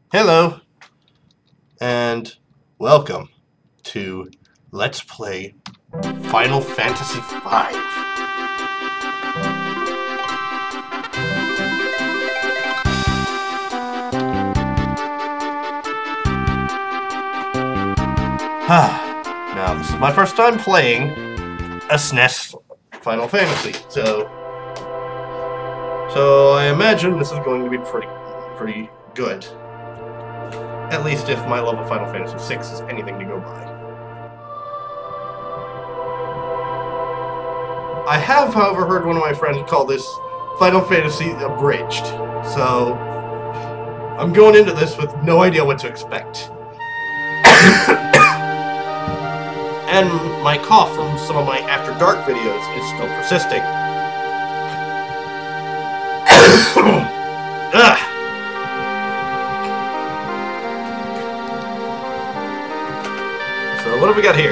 Hello, and welcome to Let's Play Final Fantasy V. Now, this is my first time playing a SNES Final Fantasy, so I imagine this is going to be pretty good. At least if my love of Final Fantasy VI is anything to go by. I have, however, heard one of my friends call this Final Fantasy Abridged, so I'm going into this with no idea what to expect. And my cough from some of my After Dark videos is still persisting. Ugh. So what have we got here?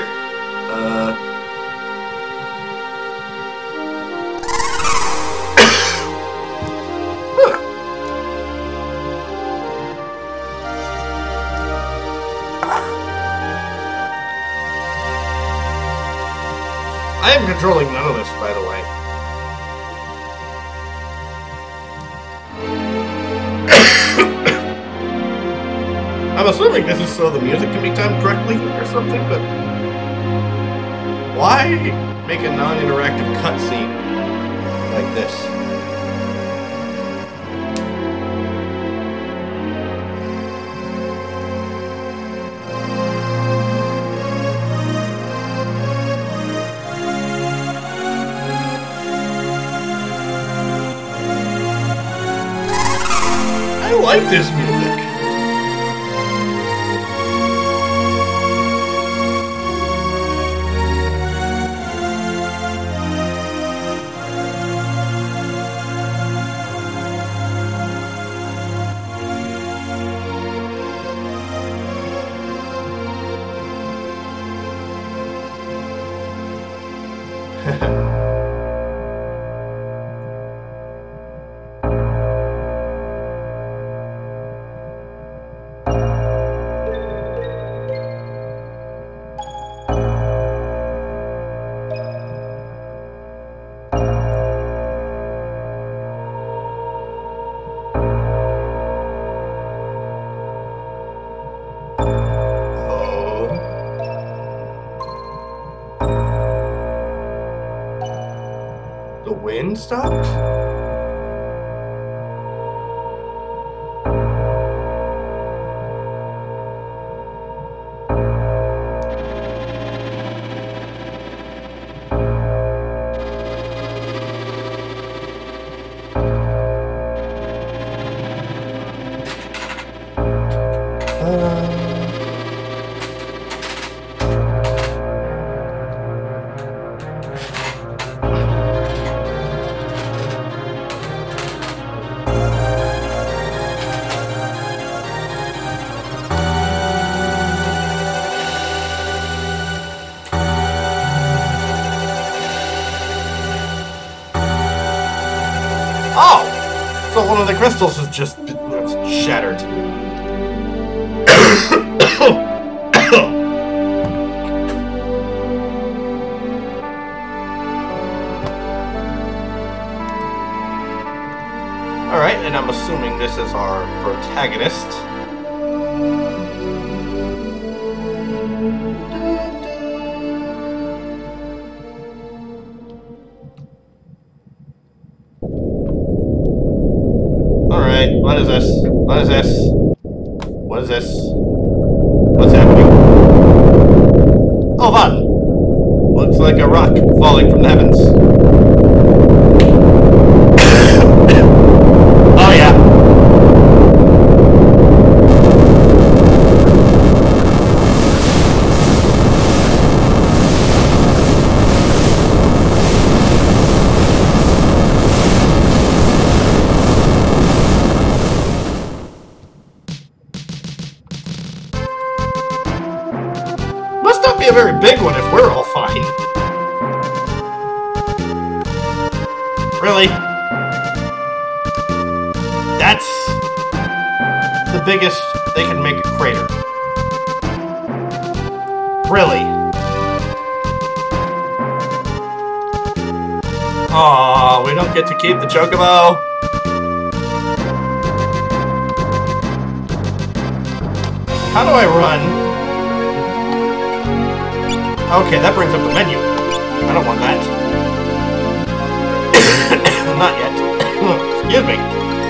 I am controlling none of this, by the way. I'm assuming this is so the music can be timed correctly or something, but why make a non-interactive cutscene like this? I like this music. The wind stopped? Oh! So one of the crystals has just shattered. Alright, and I'm assuming this is our protagonist. Alright, what is this? What is this? What is this? What's happening? Oh, fun! Looks like a rock falling from the heavens. Oh, yeah. Must not be a very big one if we're all fine. Really? That's the biggest they can make a crater. Really? Aw, we don't get to keep the chocobo. How do I run? Okay, that brings up the menu. I don't want that. Not yet. Excuse me.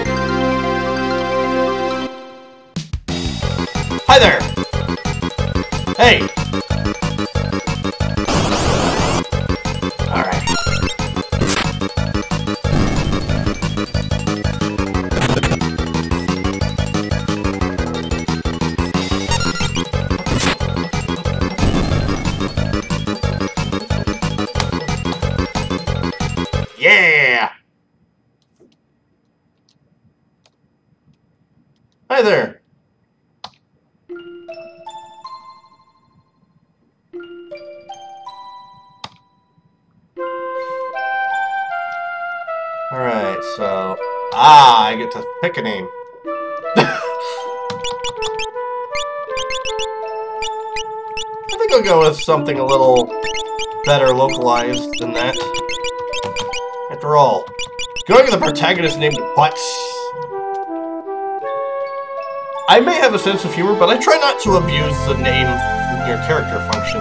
Hi there! Hey! Alright. Yeah! Hi there! Alright, so... I get to pick a name. I think I'll go with something a little better localized than that. After all, going with the protagonist named Butts. I may have a sense of humor, but I try not to abuse the name from your character function.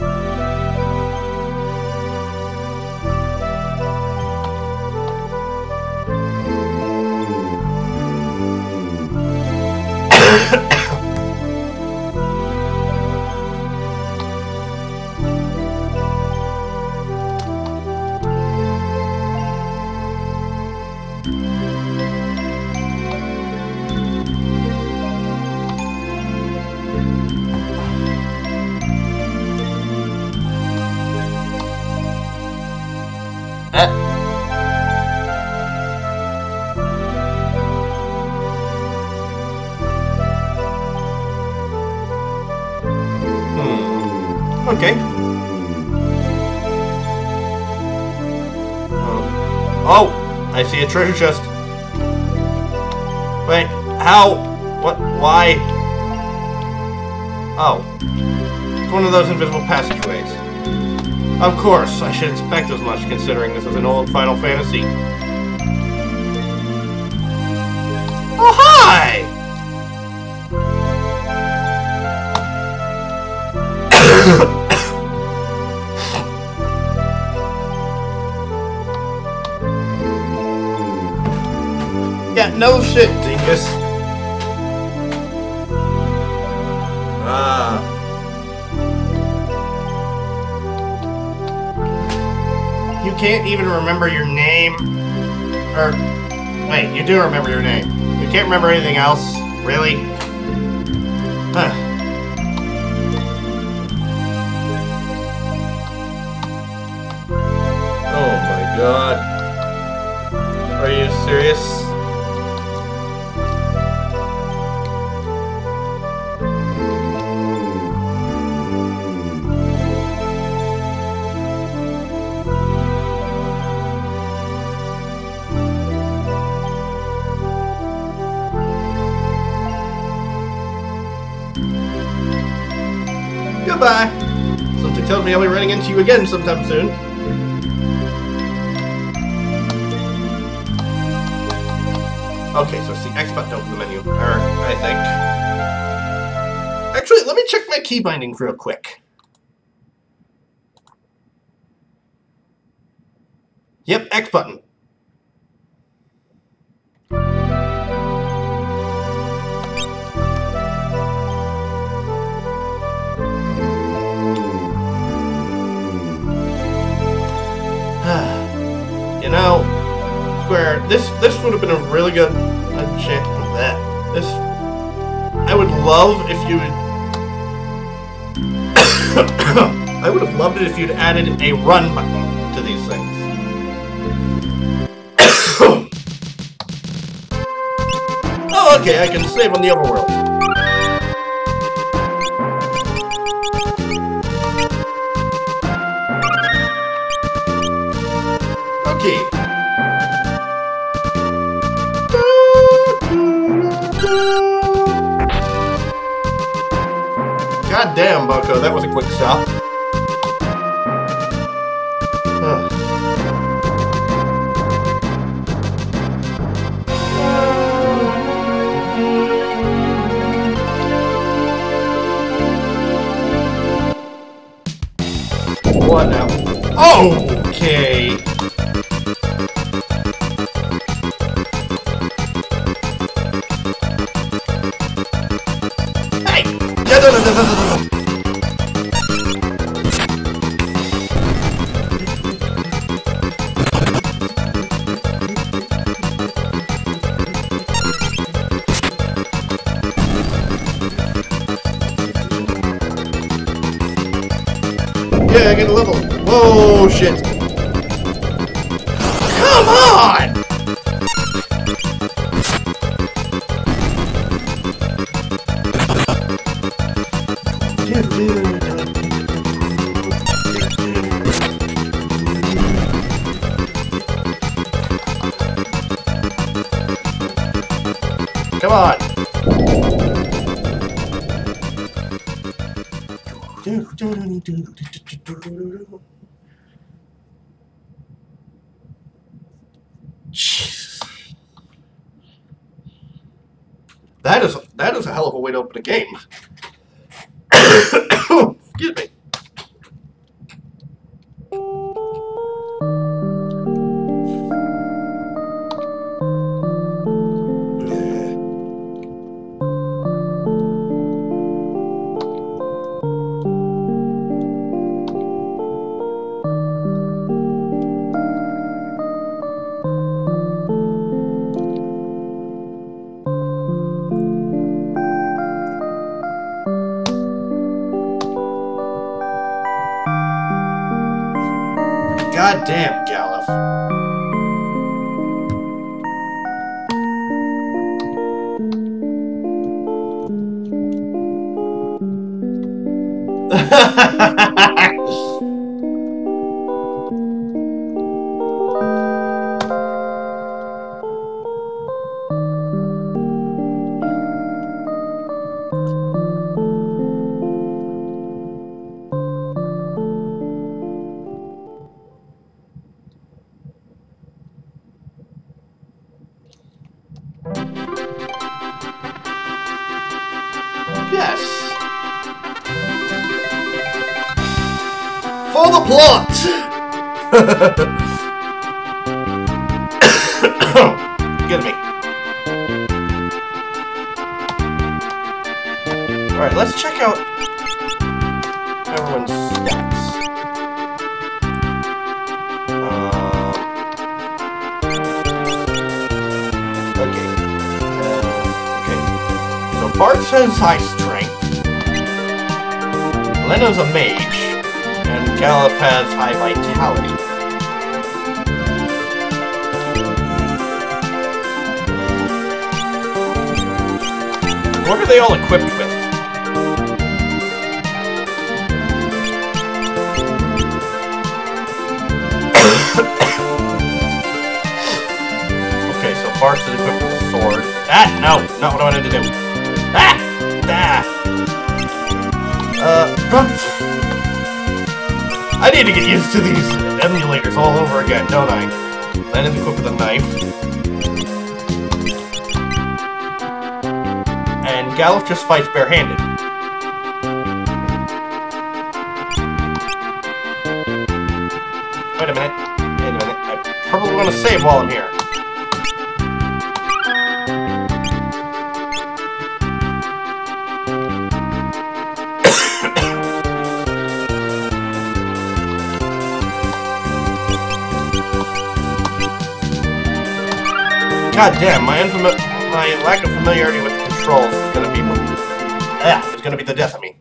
Okay. Oh, I see a treasure chest. Wait, how? What? Why? Oh. It's one of those invisible passageways. Of course, I should expect as much considering this is an old Final Fantasy. Oh, hi! Yeah, no shit, dingus. You can't even remember your name? Or, wait, you do remember your name. You can't remember anything else? Really? Huh. Oh my god. Are you serious? Goodbye. Something tells me I'll be running into you again sometime soon. Okay, so it's the X button to open the menu. I think. Actually, let me check my key bindings real quick. Yep, X button. You know, Square, this would have been a really good chance of that. I would love if you would... I would have loved it if you'd added a run button to these things. Oh, okay, I can save on the overworld. Okay. God damn, Boko, that was a quick stop. What now? Okay. Hey! Yeah, I get a level. Whoa, shit. Come on! Come on. Jesus. That is a hell of a way to open a game. Excuse me. God damn, Galuf. Yes. For the plot! Get me. Alright, let's check out everyone's stats. Okay. So Bart has high strength. Leno's a mage. And Galuf has high vitality. What are they all equipped with? Okay, so Bart is equipped with a sword. Ah! No! Not what I wanted to do. Ah! Ah! I need to get used to these emulators all over again, don't I? Len is equipped with a knife. And Galuf just fights barehanded. Wait a minute. Wait a minute. I probably want to save while I'm here. God damn, my lack of familiarity with the controls is gonna be it's gonna be the death of me.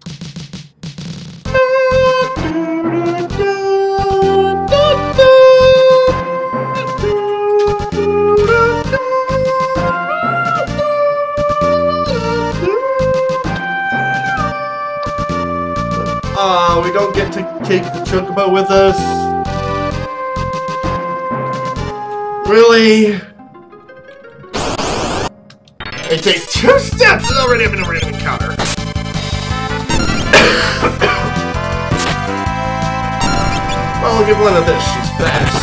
We don't get to take the chocobo with us. Really? It takes 2 steps and already have an encounter. Well, I'll give one of this. She's fast.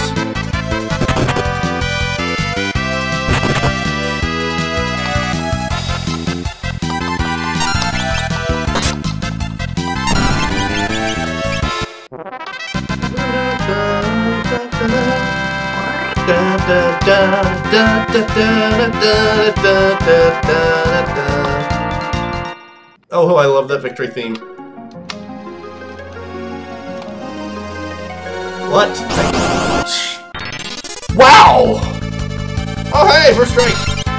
Oh, I love that victory theme. What? Wow! Oh, hey, first strike!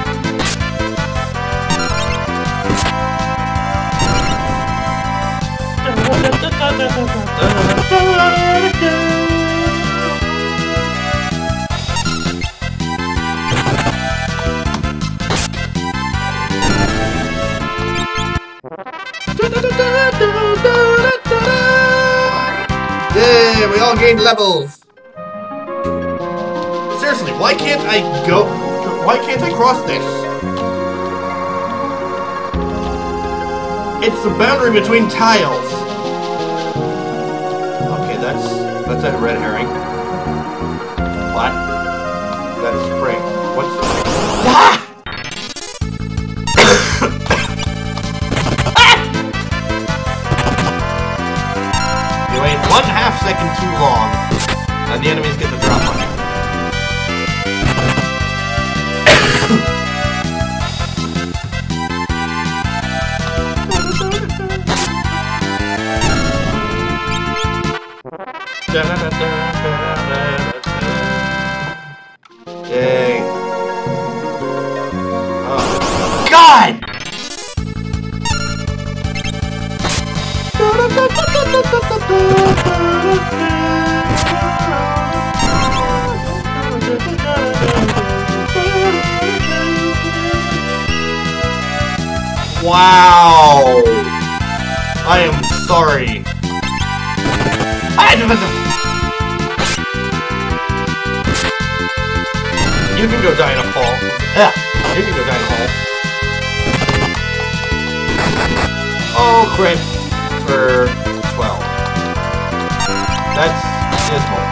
Yay, we all gained levels! Seriously, why can't I go... Why can't I cross this? It's the boundary between tiles. Okay, that's a red herring. What? That's spring. What's... Ah! You wait 1/2 second too long, and the enemies get the drop on you. Yay. Oh. God! Wow! I am sorry. You can go die in a hole. Yeah, you can go die in a hole. Oh, crit for 12. That's dismal.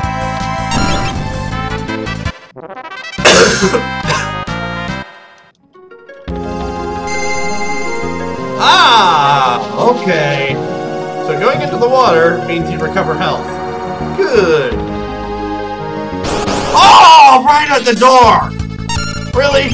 Ah, okay. So going into the water means you recover health. Good. Oh, right at the door! Really?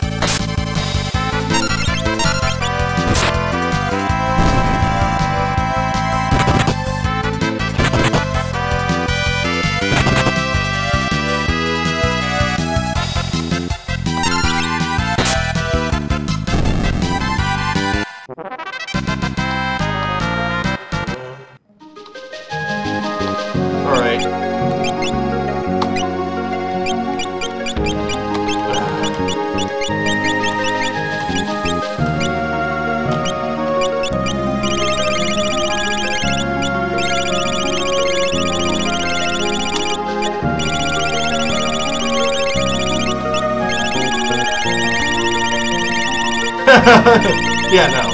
Yeah, no.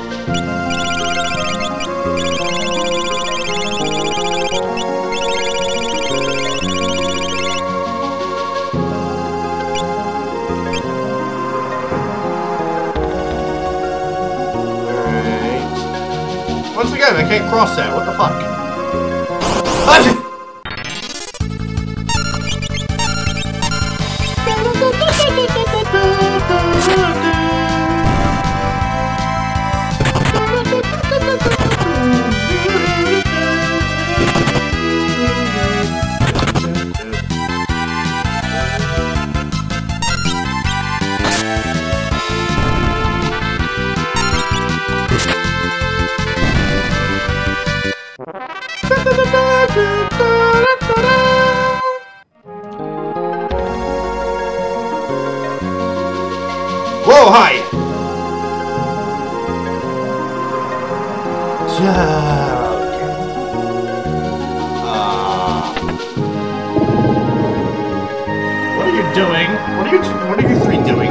Alright. Once again, I can't cross that. What the fuck? Whoa, hi! Okay. What are you doing? What are you three doing?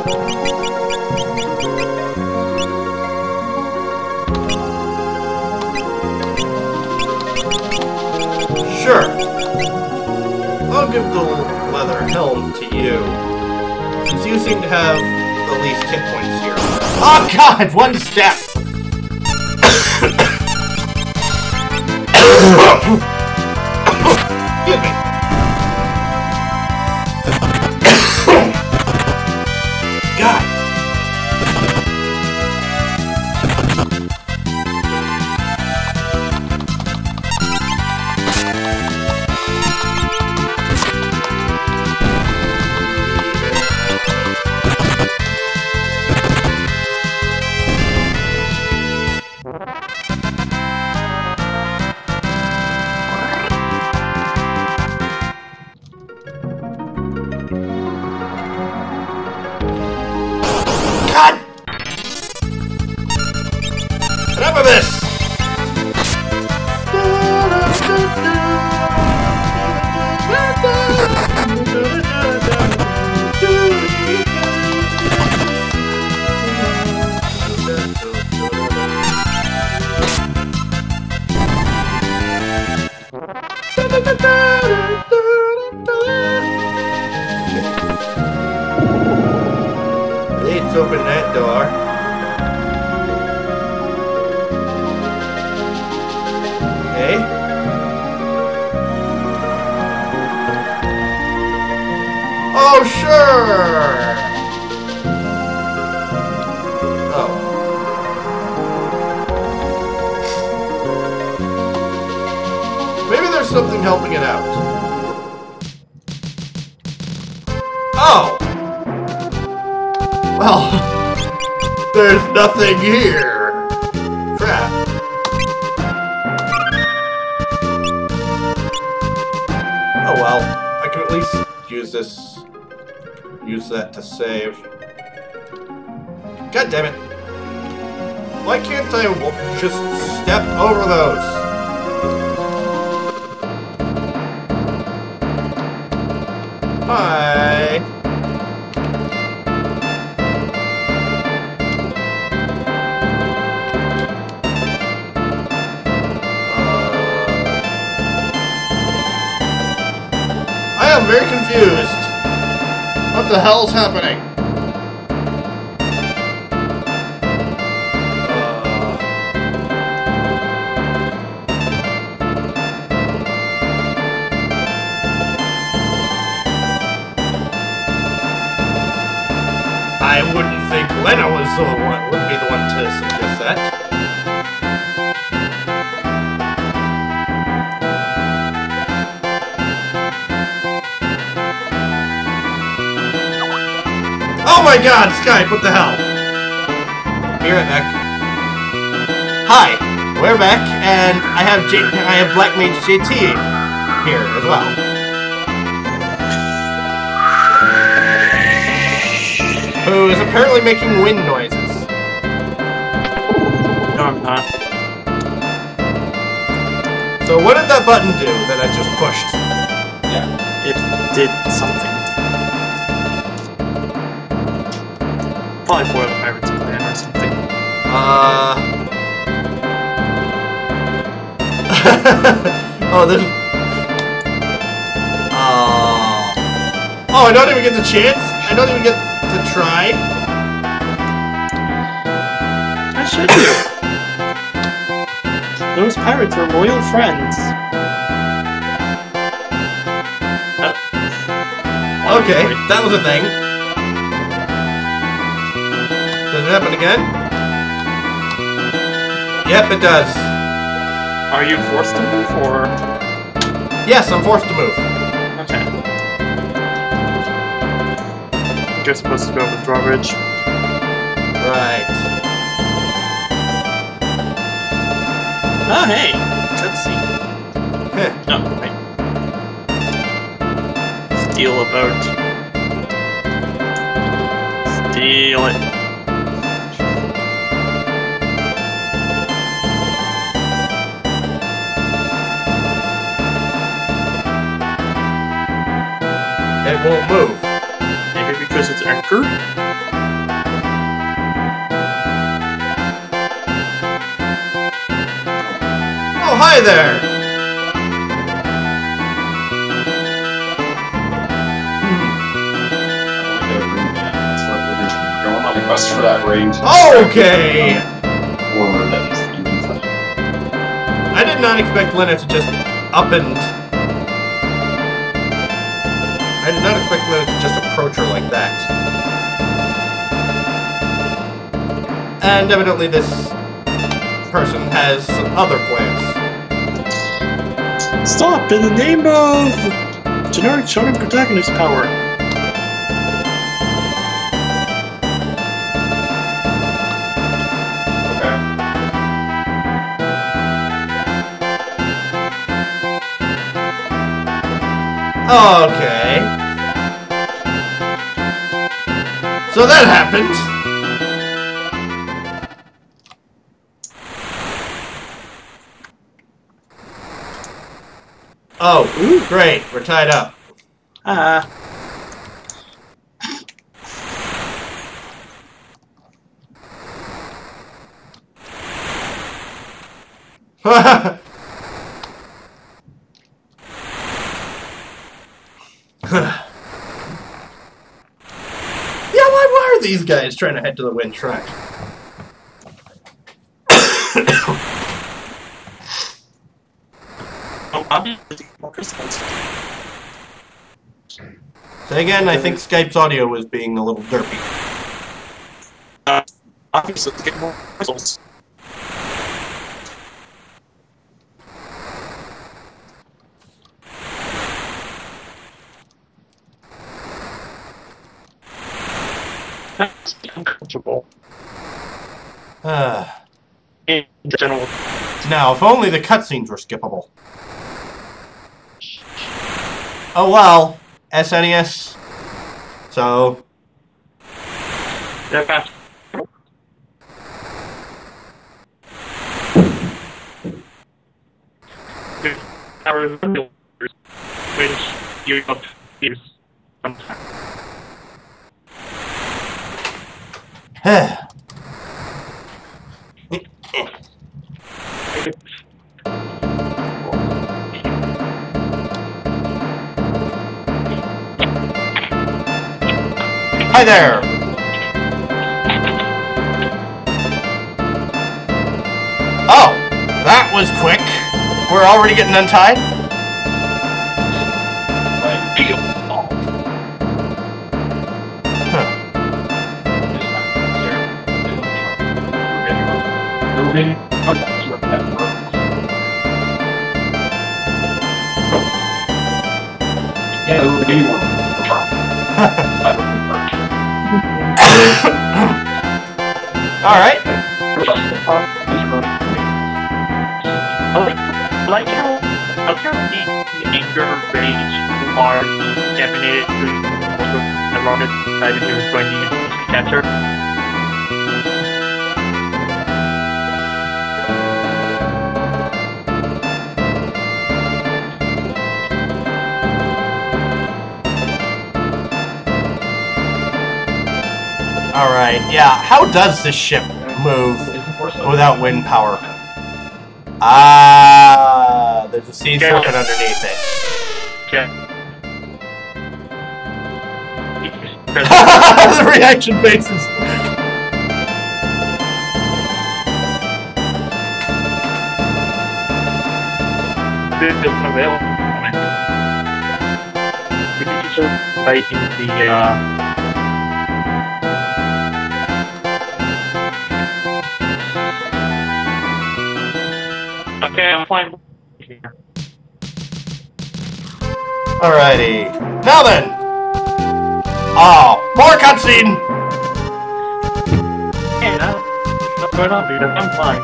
Sure. I'll give the leather helm to you, since you seem to have the least hit points here. Oh god, one step! Excuse me. God. God! Enough of this! Let's open that door. Okay. Oh, sure! Oh. Maybe there's something helping it out. Oh! Well, there's nothing here. Crap. Oh well, I can at least use this. Use that to save. God damn it. Why can't I just step over those? Hi. I'm very confused. What the hell's happening? I wouldn't think Lena would be the one to suggest that. Oh my god, Skype, what the hell? Be right back. Hi, we're back, and I have BlackMageJT here as well. Who is apparently making wind noises. No, I'm not. So what did that button do that I just pushed? Yeah, it did something. Probably foil the pirate's plan or something. Oh, there's... Oh, I don't even get the chance? I don't even get to try? I should do. Those pirates are loyal friends. Okay, that was a thing. Does it happen again? Yep, it does. Are you forced to move, or...? Yes, I'm forced to move. Okay. You're supposed to go over the drawbridge. Right. Oh, hey! Cutscene. Heh. No, wait. Steal a boat. Steal it. It won't move. Maybe because it's anchored? Hi there! That's what we're doing. We're going on a quest for that ring. Okay! Forward that needs to be done. I did not expect Lena to just up and... I did not expect Lena to just approach her like that. And evidently this person has some other plans. Stop! In the name of generic shonen protagonist power. Okay. So that happened. Oh, great. We're tied up. Yeah, why are these guys trying to head to the wind shrine? Say again, I think Skype's audio was being a little derpy. Obviously, to get more results. That's uncomfortable. In general. Now, if only the cutscenes were skippable. Oh well, SNES. So. Yeah, fast. Which you have to use sometimes. Hi there! Oh! That was quick! We're already getting untied? Huh. Yeah, it would be one. Alright. I like how the anger, rage, are definited through the Ron decided he was going to use the catcher. Alright, yeah. How does this ship move without wind power? Ah, there's a sea serpent underneath it. Yeah. The reaction faces. This is available. We can just write in the Okay, I'm fine. Alrighty. Now then! Oh, more cutscene! Yeah, that's going on, dude. I'm fine.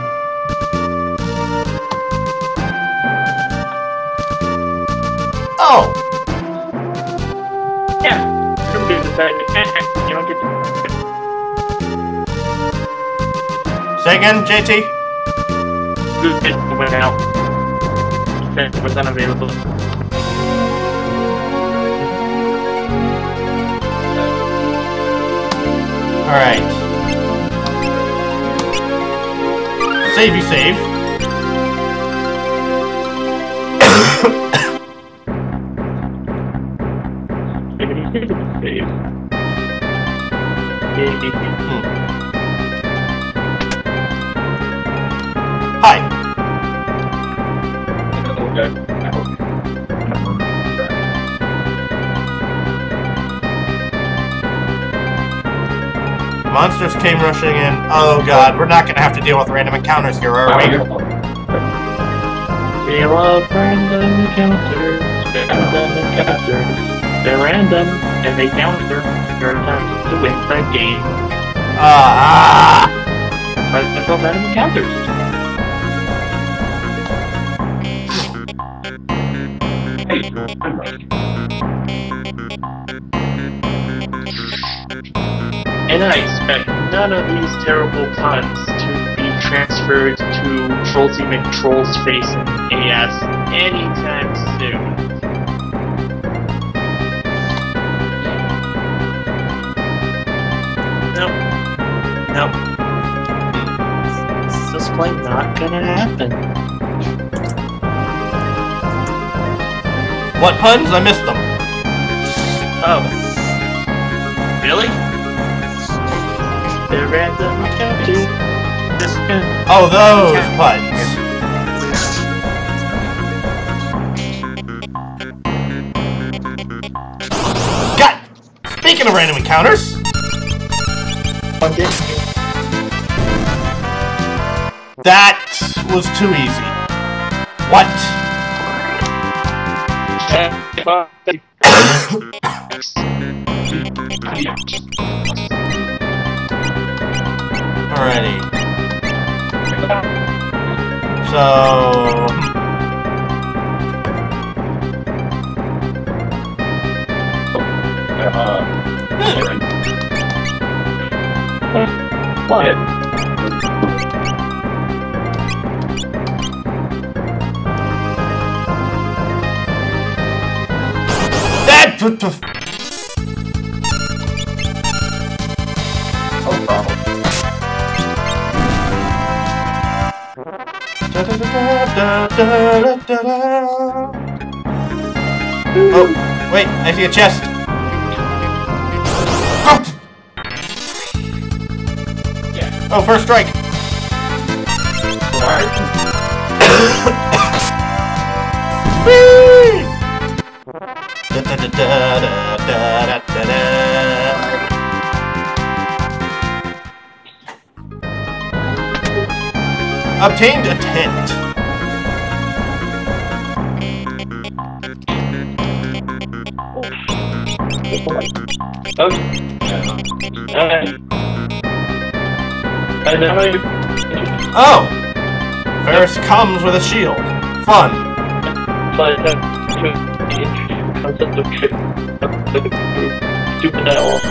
Oh! Yeah. You don't get to... Say again, JT? Good bit went out. It was unavailable. Alright. Save. Hi. Okay. Monsters came rushing in. Oh god, we're not gonna have to deal with random encounters here, are we? We love random encounters. They're random, and they counter your attempts to win the game. That's why they're called random encounters. And I expect none of these terrible puns to be transferred to Trollsy McTroll's face in AS anytime soon. Nope. It's just plain not gonna happen. What puns? I missed them. Oh. Really? They're random encounters. Oh, those puns. God! Speaking of random encounters... Okay. That was too easy. What? Alrighty. So... What? That... Oh, wait, I see a chest. Oh, first strike. Obtained a tent. Oh! Ferris comes with a shield. Fun. But the concept of stupid at all.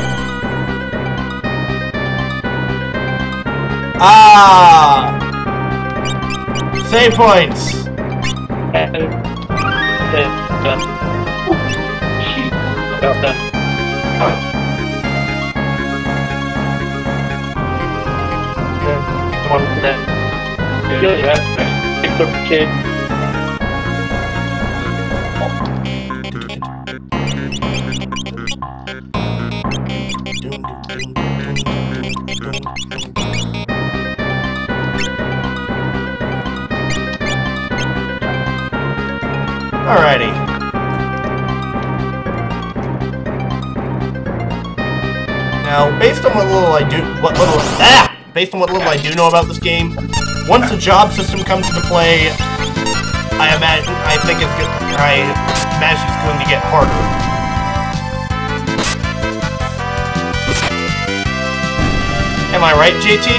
Ah! Save points! About that. One for that. Yeah. Pick up kid. Alrighty. Now, based on what little I do know about this game, once the job system comes into play, I imagine it's going to get harder. Am I right, JT?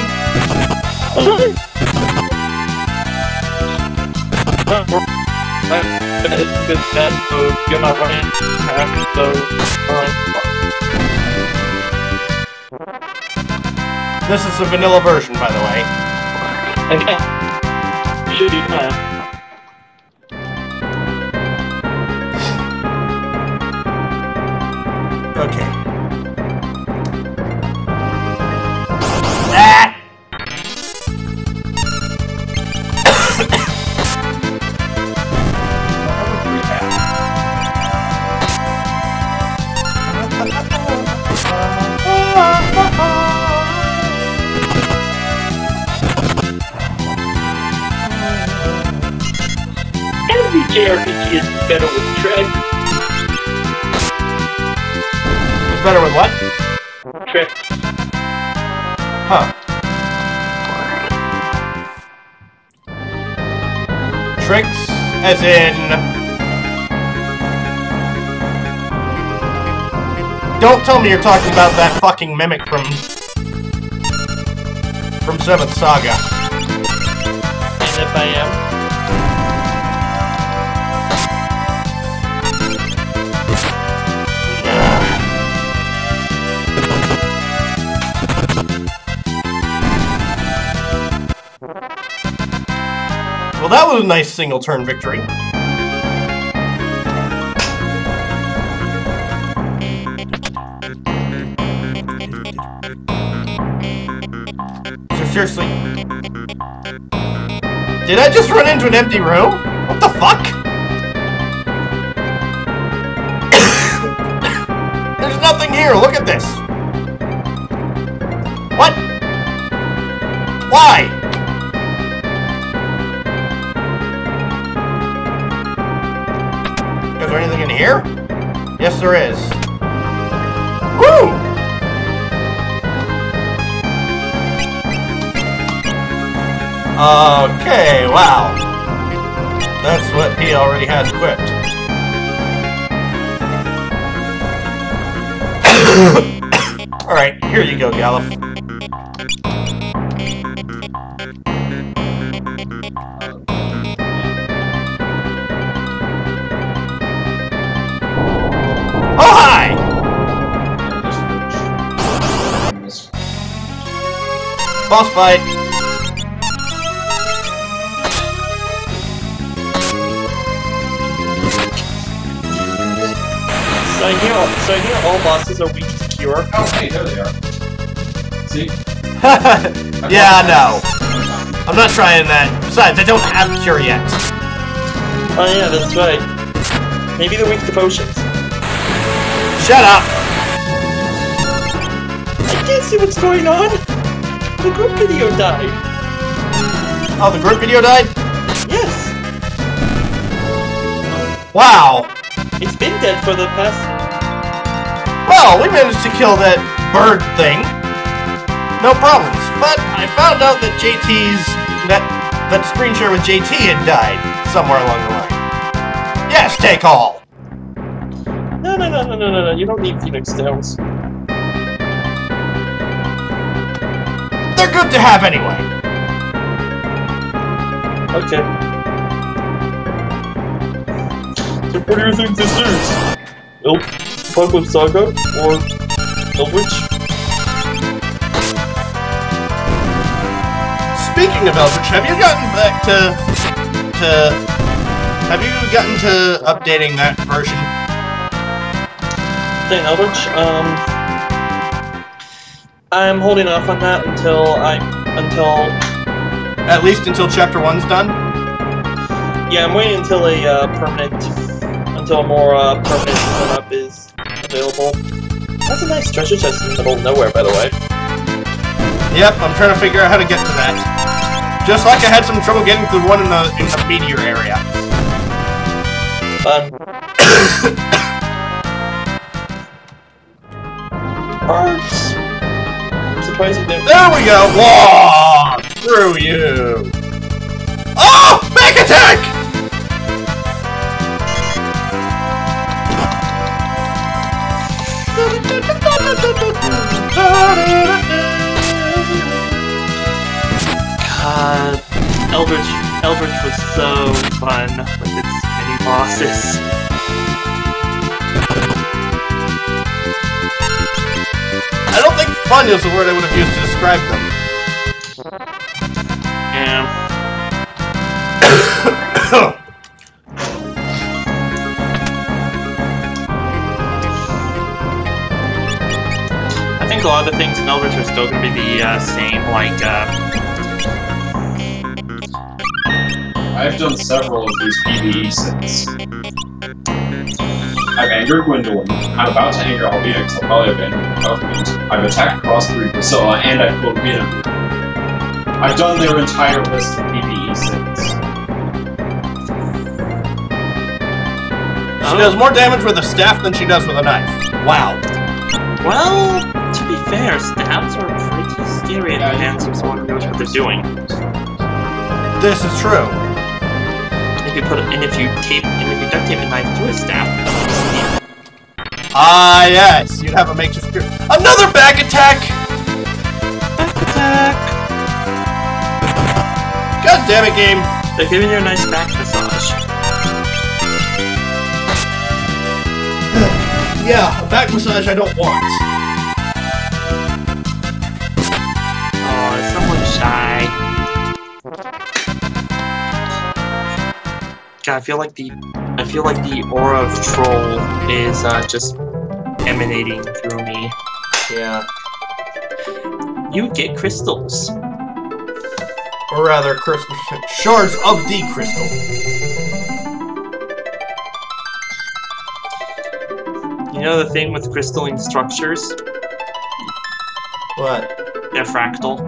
It's good that, so you're not running so This is the vanilla version, by the way. okay. Should be fine. Okay. Ah! JRPG is better with Trek. It's better with what? Trek. Huh. Tricks, as in... Don't tell me you're talking about that fucking mimic from 7th Saga. And if I am... Well, that was a nice single-turn victory. So seriously... Did I just run into an empty room? What the fuck? There's nothing here, look at this! What? Why? Is there anything in here? Yes, there is. Woo! Okay, wow. That's what he already has equipped. Alright, here you go, Gallop. Oh, hi! Boss fight. So I hear all bosses are weak to cure. Oh, hey, there they are. See? Yeah, no. I'm not trying that. Besides, I don't have cure yet. Oh yeah, that's right. Maybe they're weak to potions. Shut up! I can't see what's going on! The group video died! Oh, the group video died? Yes! Wow! It's been dead for the past... Well, we managed to kill that bird thing. No problems. But I found out that that screen share with JT had died somewhere along the line. Yes, take all! No, you don't need Phoenix Downs. They're good to have anyway. Okay. So what do you think this is? Apocalypse Saga? Or Eldritch? Speaking of Eldritch, have you gotten back have you gotten to updating that version? Playing Eldritch? I'm holding off on that until At least until Chapter 1's done? yeah, I'm waiting until a more permanent setup is available. That's a nice treasure chest in the middle of nowhere, by the way. Yep, I'm trying to figure out how to get to that. Just like I had some trouble getting to the one in the meteor area. Fun. Parts! I'm surprised you didn't. There we go! Whoa! Screw you! Oh! Back attack! God, Eldritch was so fun with its mini bosses. I don't think fun is the word I would have used to describe them. Yeah. I think a lot of the things in Eldritch are still going to be the same, like, I've done several of these PvE sets. I've angered Gwendolyn. I'm about to anger Albina, so I'll probably abandon Covenant. I've attacked Crossbreed Priscilla, and I've killed Mina. I've done their entire list of PvE sets. She does more damage with a staff than she does with a knife. Wow. Well, to be fair, stabs are pretty scary in the hands of someone who knows what they're doing. This is true. If you duct tape a knife to a staff, Ah, yes. You'd have a makeshift spear. Another back attack! back attack! God damn it, game. They're giving you a nice back massage. Yeah, a back massage I don't want. Oh, is someone shy? God, I feel like the aura of troll is just emanating through me. Yeah. You get crystals. Or rather, crystal shards of the crystal. You know the thing with crystalline structures? What? They're fractal.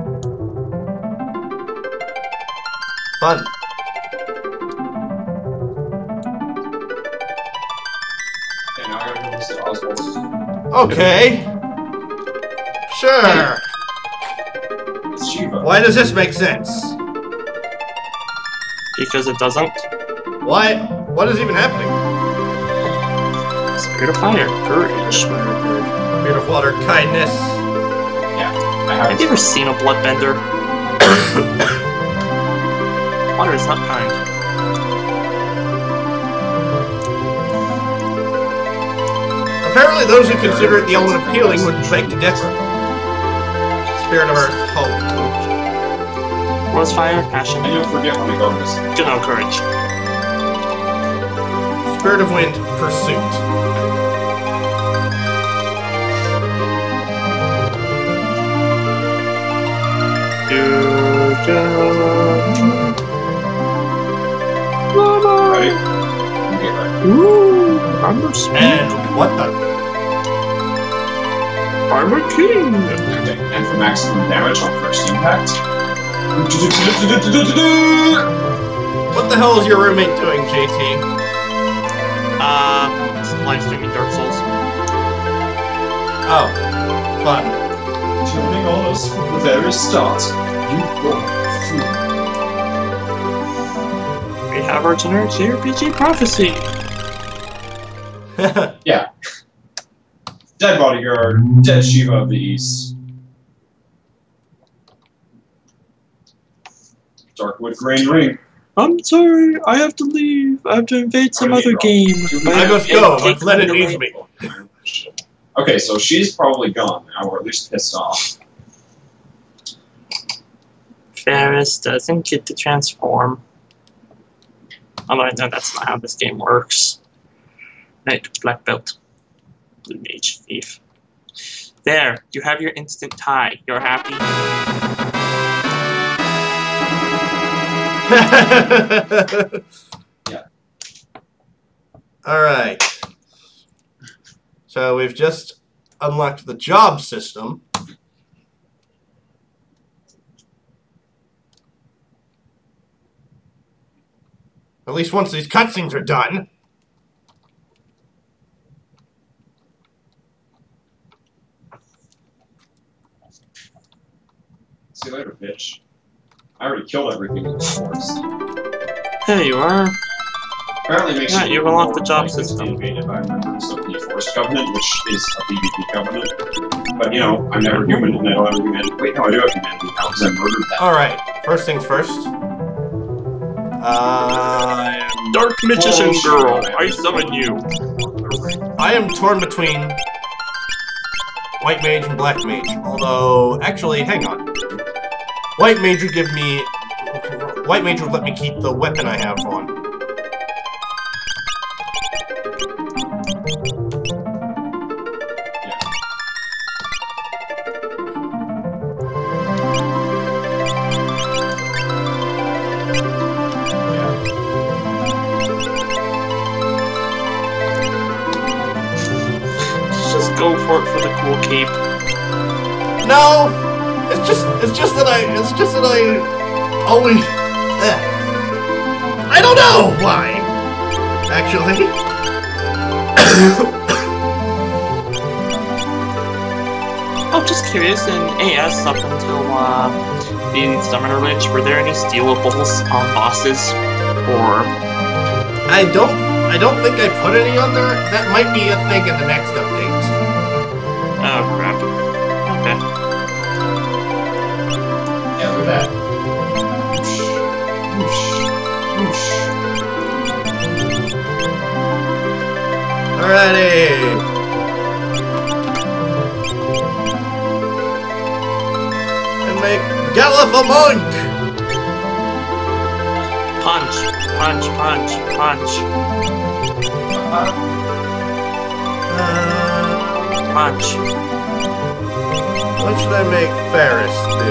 Fun. Okay, now I gotta go visit Oswald. Okay. Sure. It's Shiva. Why does this make sense? Because it doesn't. Why? What is even happening? Spirit of fire, courage. Spirit of water, kindness. Yeah, I Have you ever seen a bloodbender? Water is not kind. Apparently those who consider it the element of healing would beg to differ. Spirit of earth, hope. Rose fire, passion. And you'll forget when we go to this. To know courage. Spirit of wind, pursuit. Ready? Okay, right. Ooh, armor speed. And what the? Armor king. Okay, and for maximum damage on first impact. What the hell is your roommate doing, JT? Live streaming Dark Souls. Oh, fun. Turning on us from the very start. You go through. We have our generic JRPG prophecy. Yeah. Dead bodyguard, dead Shiva of the East. Darkwood Grain Ring. I'm sorry, I have to leave. I have to invade some other game. I must go, but let it leave me. Okay, so she's probably gone now, or at least pissed off. Ferris doesn't get to transform. Although I know that's not how this game works. Knight, black belt, blue mage, thief. There, you have your instant tie. You're happy? Yeah. Alright. So we've just unlocked the job system. At least once these cutscenes are done. See you later, bitch. I already killed everything in the forest. There you are. Apparently it makes Yeah, you you've more unlocked the job likely to system. be invaded by members of the Forest Covenant, which is a PvP covenant. But, you know, I'm never human and I don't have humanity. Wait, no, I do have humanity now because I murdered that. Alright, first things first. Dark Magician Girl, I summon you. I am torn between White Mage and Black Mage. Although, actually, hang on. White Mage would give me... White Mage would let me keep the weapon I have on. Just go for it for the cool cape. No! It's just that I always... I don't know why! Actually. Oh, just curious, in AS up until the Summoner Lich, were there any stealables on bosses? Or... I don't think I put any on there. That might be a thing in the next update. Oh, crap. Okay. Yeah, look at that. Whoosh. Whoosh. Alrighty. And make Gallif a monk! Punch, punch, punch, punch. Punch. What should I make Ferris do?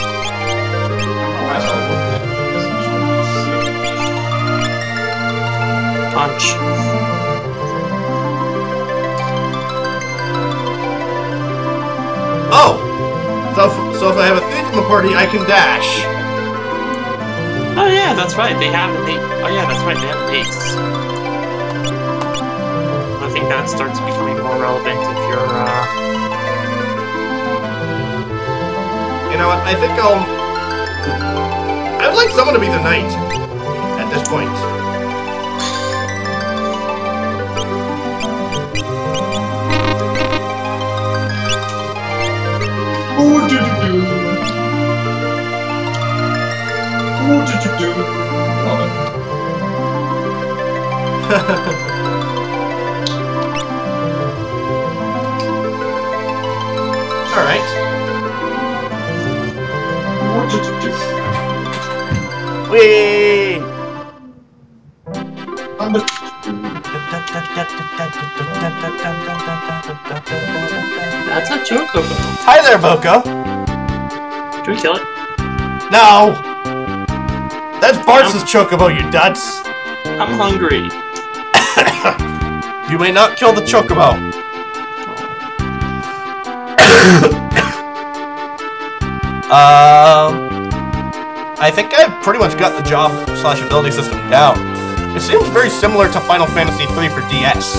Punch. Oh! So if I have a thief in the party, I can dash. Oh yeah, that's right. They have oh yeah, that's right. They have haste. I think that starts becoming more relevant if you're. You know what? I think I'd like someone to be the knight at this point. Ooh, do-do-do. Ooh, do-do-do. Love it. Alright. Ooh, do-do-do. Whee! I'm the... That's a chocobo. Hi there, Boko. Should we kill it? No! That's Bartz's chocobo, you duds! I'm hungry. You may not kill the chocobo. I think I've pretty much got the job / ability system down. It seems very similar to Final Fantasy III for DS.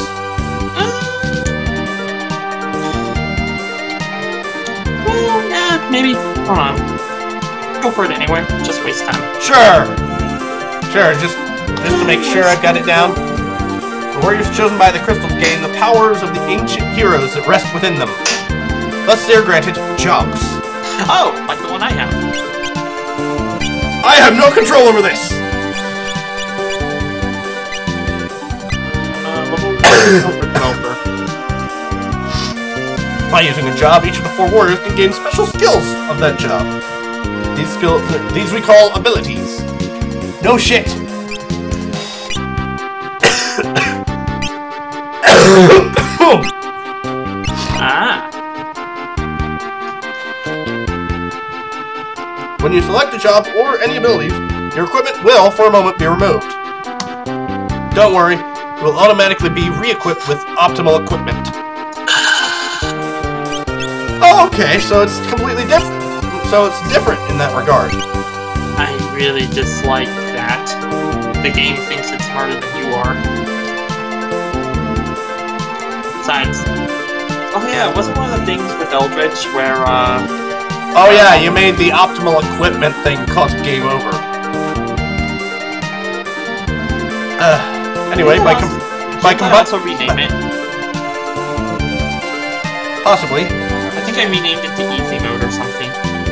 Well, yeah, maybe. Hold on. Go for it anyway. Just waste time. Sure! Sure, just to make sure I've got it down. The warriors chosen by the crystals gain the powers of the ancient heroes that rest within them. Thus they are granted jobs. Oh, like the one I have. I have no control over this! Level 1 developer. By using a job, each of the 4 warriors can gain special skills of that job. These we call abilities. No shit! Ah. When you select a job or any abilities, your equipment will, for a moment, be removed. Don't worry, it will automatically be re-equipped with optimal equipment. Oh, okay, so it's completely different. So it's different in that regard. I really dislike that. The game thinks it's smarter than you are. Besides, oh yeah, wasn't one of the things with Eldritch where, Oh yeah, you made the optimal equipment thing cause game over. Anyway, by combining... also rename it. Possibly. I think I renamed it to Easy Mode or something.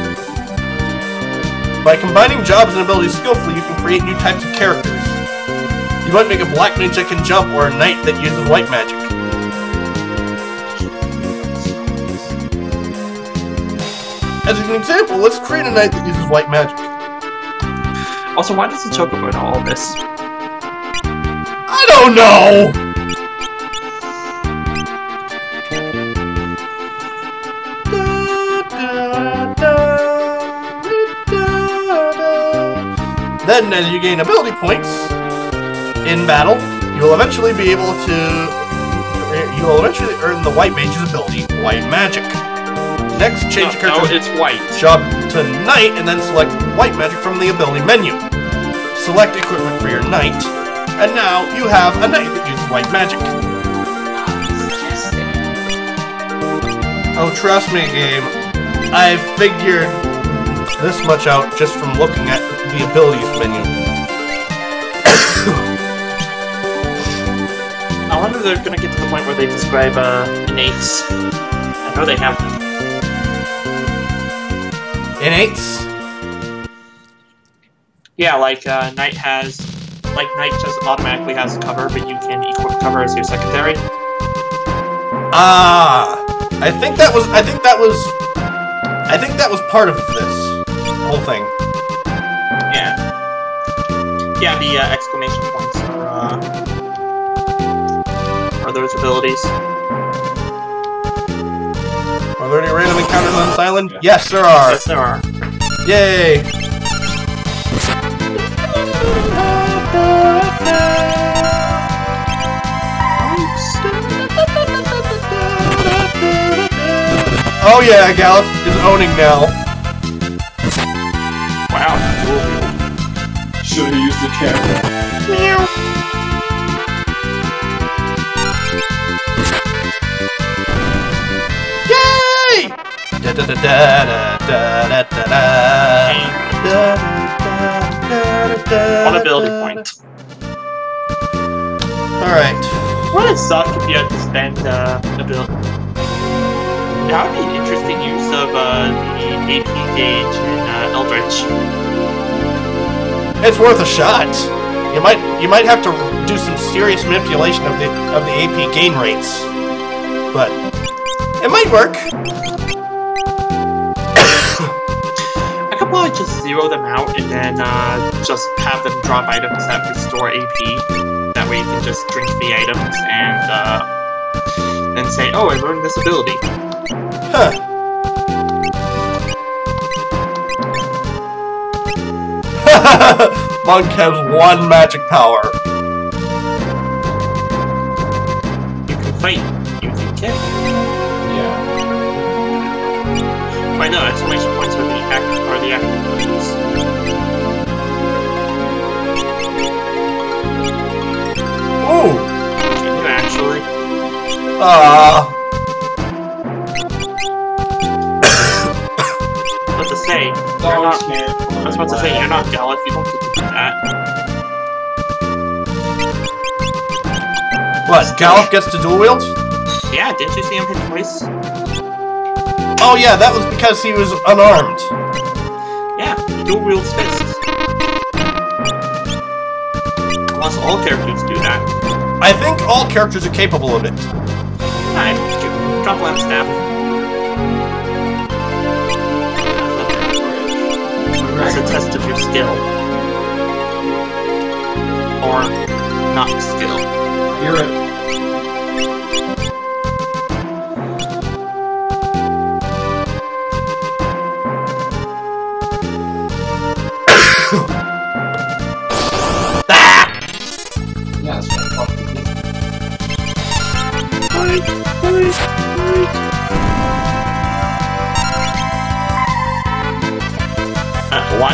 By combining jobs and abilities skillfully, you can create new types of characters. You might make a black mage that can jump, or a knight that uses white magic. As an example, let's create a knight that uses white magic. Also, why does the chocobo know all this? I don't know! Then, as you gain ability points in battle, you will eventually be able to... You will eventually earn the white mage's ability, White Magic. Next, change your character's it's white. job to Knight, and then select White Magic from the ability menu. Select equipment for your Knight, and now you have a Knight that uses White Magic. Oh, trust me, game. I figured this much out just from looking at the abilities menu. I wonder if they're gonna get to the point where they describe innates. I know they have them. Innates? Yeah, like Knight just automatically has cover, but you can equip cover as your secondary. I think that was part of this whole thing. Yeah. Yeah, the exclamation points are those abilities. Are there any random encounters on this island? Yes, there are. Yes, there are. Yay! Oh yeah, Galuf is owning now. Wow. Should have used the camera. Meow. Yay! Da da da da da da da da. One ability point. Alright. Wouldn't it suck if you had to spend ability? That would be an interesting use of the AP gauge in Eldritch. It's worth a shot. You might have to do some serious manipulation of the AP gain rates, but it might work. I could probably just zero them out and then just have them drop items that restore AP. That way you can just drink the items and then say, "Oh, I learned this ability." Huh. Monk has one magic power. You can fight using kick. Yeah. Wait, no, exclamation points are the active abilities. Ooh. Can you actually? What to say? You're not. I was about to say you're not Galuf. You don't get to do that. What? Galuf gets to dual wield? Yeah, didn't you see him hit twice? Oh yeah, that was because he was unarmed. Yeah, he dual wields fists. Unless all characters do that. I think all characters are capable of it. Alright, drop lamp staff. That's a test of your skill. Or not skill. Hear it. Yeah, that's what I thought. What?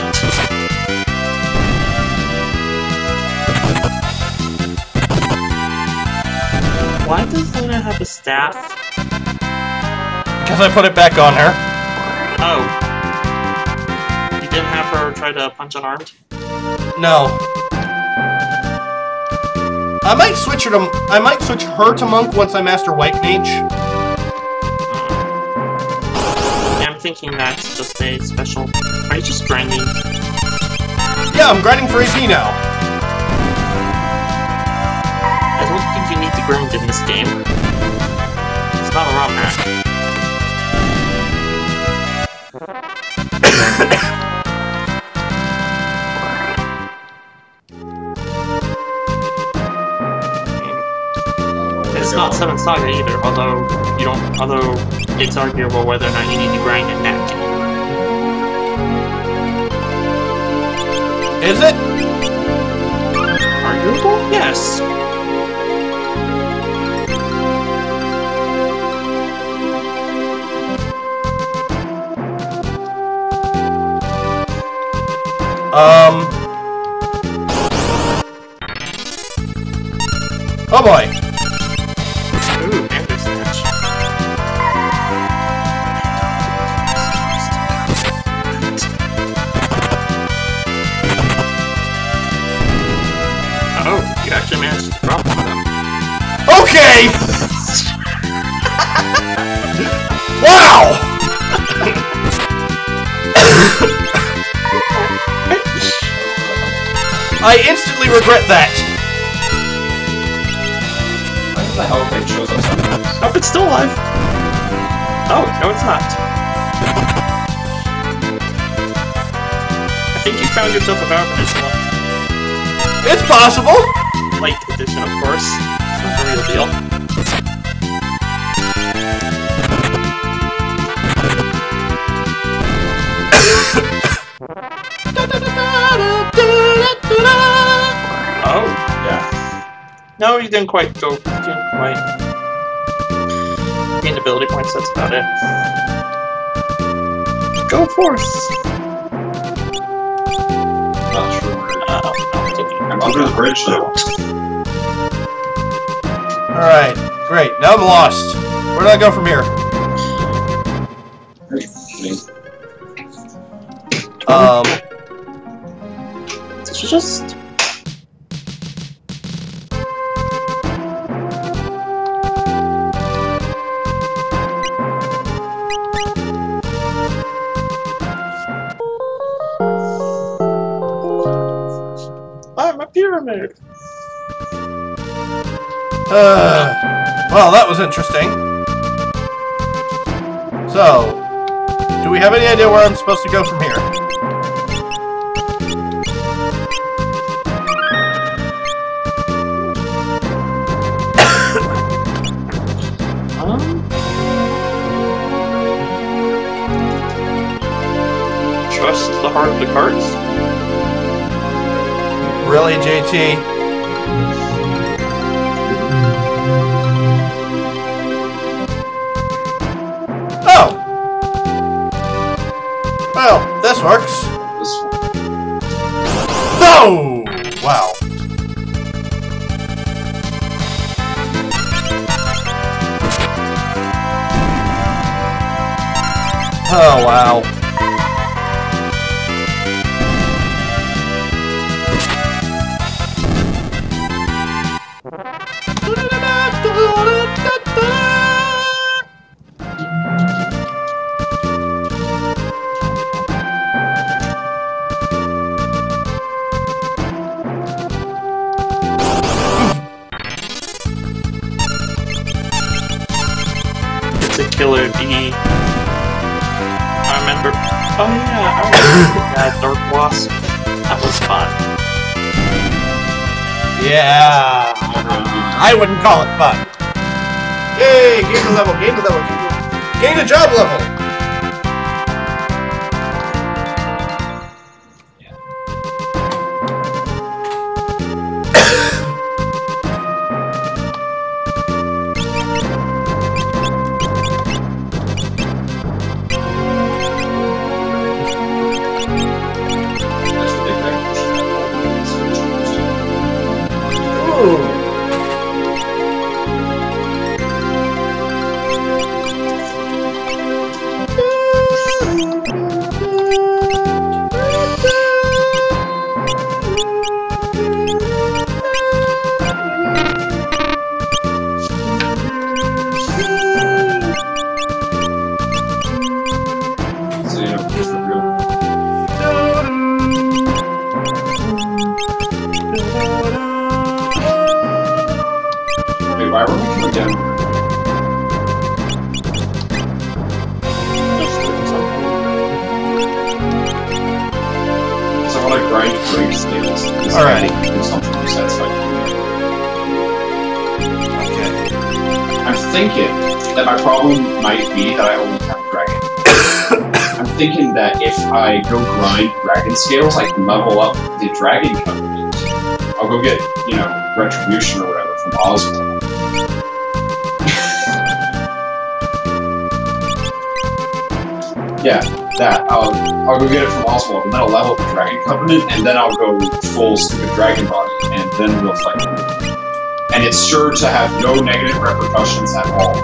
Why does Luna have a staff? Because I put it back on her. Oh. You didn't have her try to punch unarmed? No. I might switch her to monk once I master white mage. Yeah, I'm thinking that's just a special. Are you just grinding? Yeah, I'm grinding for AP now. I don't think you need to grind in this game. It's not a ROM hack. It's not 7 Saga either, although it's arguable whether or not you need to grind in that game. Is it? Arguable? Yes. Oh boy. Ooh, Bandersnatch. I instantly regret that. Why the hell it shows up sometimes? Oh, it's still alive. Oh, no, it's not. I think you found yourself a Power Peninsula. It's possible. Light edition, of course. It's not the real deal. Oh, Yeah. no, you didn't quite go. You didn't quite gain ability points. That's about it. Go forth. Not sure where it is. I'm I'm under the bridge though. Alright, great. Now I'm lost. Where do I go from here? Just... I'm a pyramid! Well, that was interesting. So, do we have any idea where I'm supposed to go from here? Trust the heart of the cards? Really, JT? Oh! Well, this works. This one. No! Wow. Oh, wow. It's a killer bee. I remember. Oh yeah, I remember that Dark Wasp. That was fun. Yeah. I wouldn't call it fun. Yay! Gain the level, gain the level, gain the job level! That's what they think. Ooh. So, you know, just the real. Wait, why were we coming down? So I want to grind break scales. Alrighty. Do something to satisfy you. Okay. I'm thinking that my problem might be that I only have dragon. I'm thinking that if I go grind dragon scales, I can level up the dragon covenant. I'll go get, you know, retribution or whatever from Oswald. Yeah, that. I'll go get it from Oswald, and then I'll level up the dragon covenant, and then I'll go full stupid dragon body, and then we'll fight. And it's sure to have no negative repercussions at all.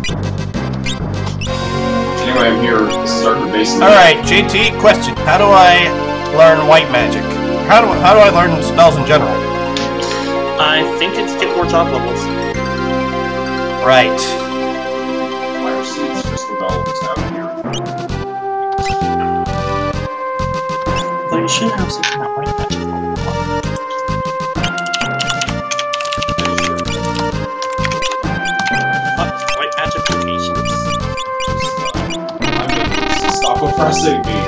Anyway, I'm here. This is Arthur Basin. Alright, JT, question. How do I learn white magic? How do I learn spells in general? I think it's get more top levels. Right. Fire seeds just developed out here. we should have something that white magic level 1. White magic locations. Stop oppressing me.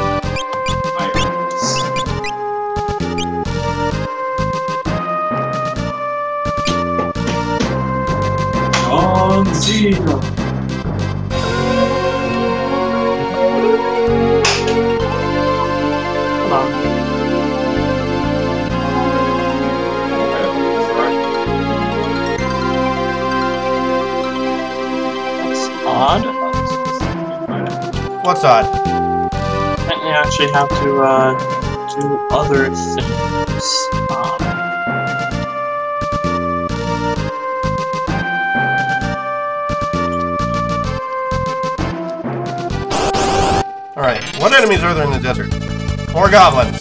On Zeno. Come on. That's odd. What's odd? I think we actually have to do other things. Alright, what enemies are there in the desert? More goblins.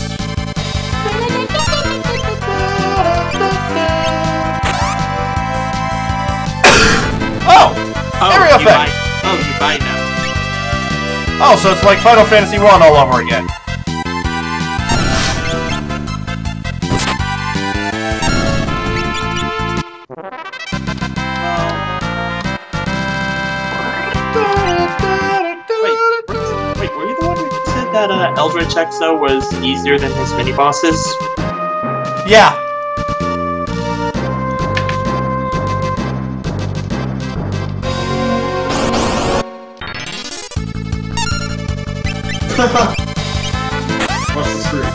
Oh! Area effect! You buy now. Oh, so it's like Final Fantasy 1 all over again. Wait, were you the one who said that Eldritch Exo was easier than his mini-bosses? Yeah. Watch the screen.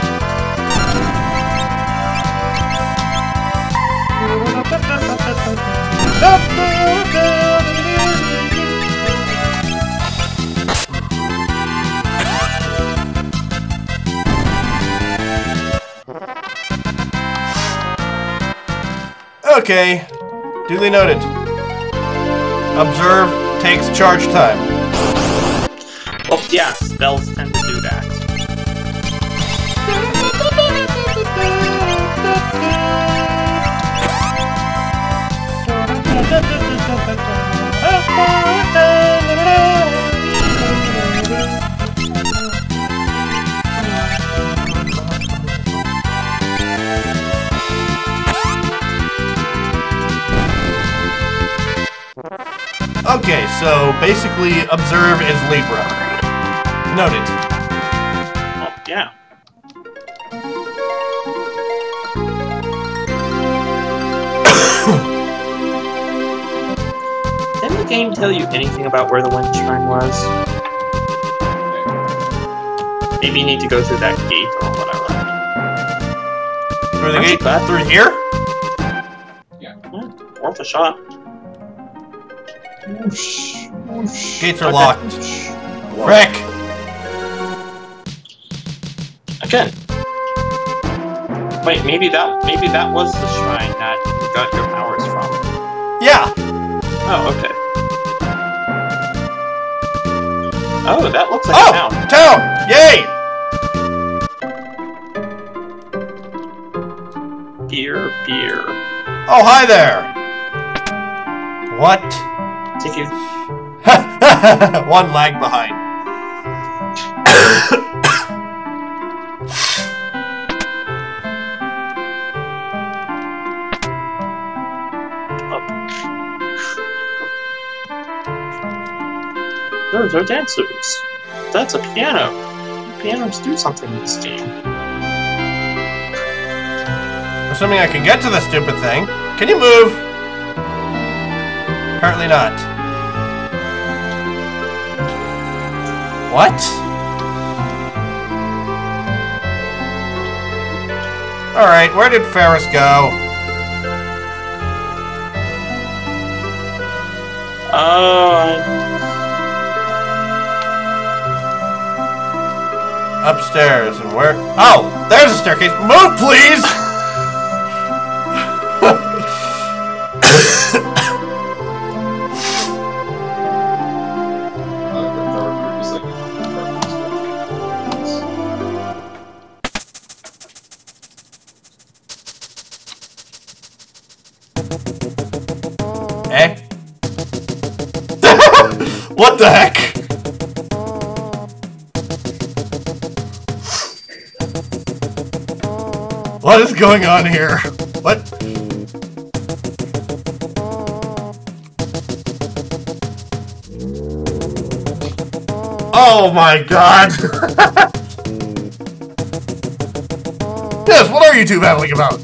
Okay. Duly noted. Observe takes charge time. Well, yeah, spells tend to do that. Okay, so basically, Observe is Libra. Noted. Well, yeah. Didn't the game tell you anything about where the Wind Shrine was? Maybe you need to go through that gate or whatever. Through the Aren't you gate? glad? Through here? Yeah, worth a shot. Whoosh, whoosh. Gates are Okay. locked. Whoa. Frick! Again. Wait, maybe that was the shrine that you got your powers from. Yeah! Oh, okay. Oh, that looks like a Oh! town. Town! Yay! Beer, beer. Oh, hi there! What? Take you. One lag behind. Those are dancers. That's a piano. Pianos do something in this game. Assuming I can get to the stupid thing. Can you move? Apparently not. What? Alright, where did Ferris go? Oh, Upstairs, and where? Oh! There's a staircase! Move, please! Eh? What the heck? What is going on here? What? Oh my god! Yes, what are you two battling about?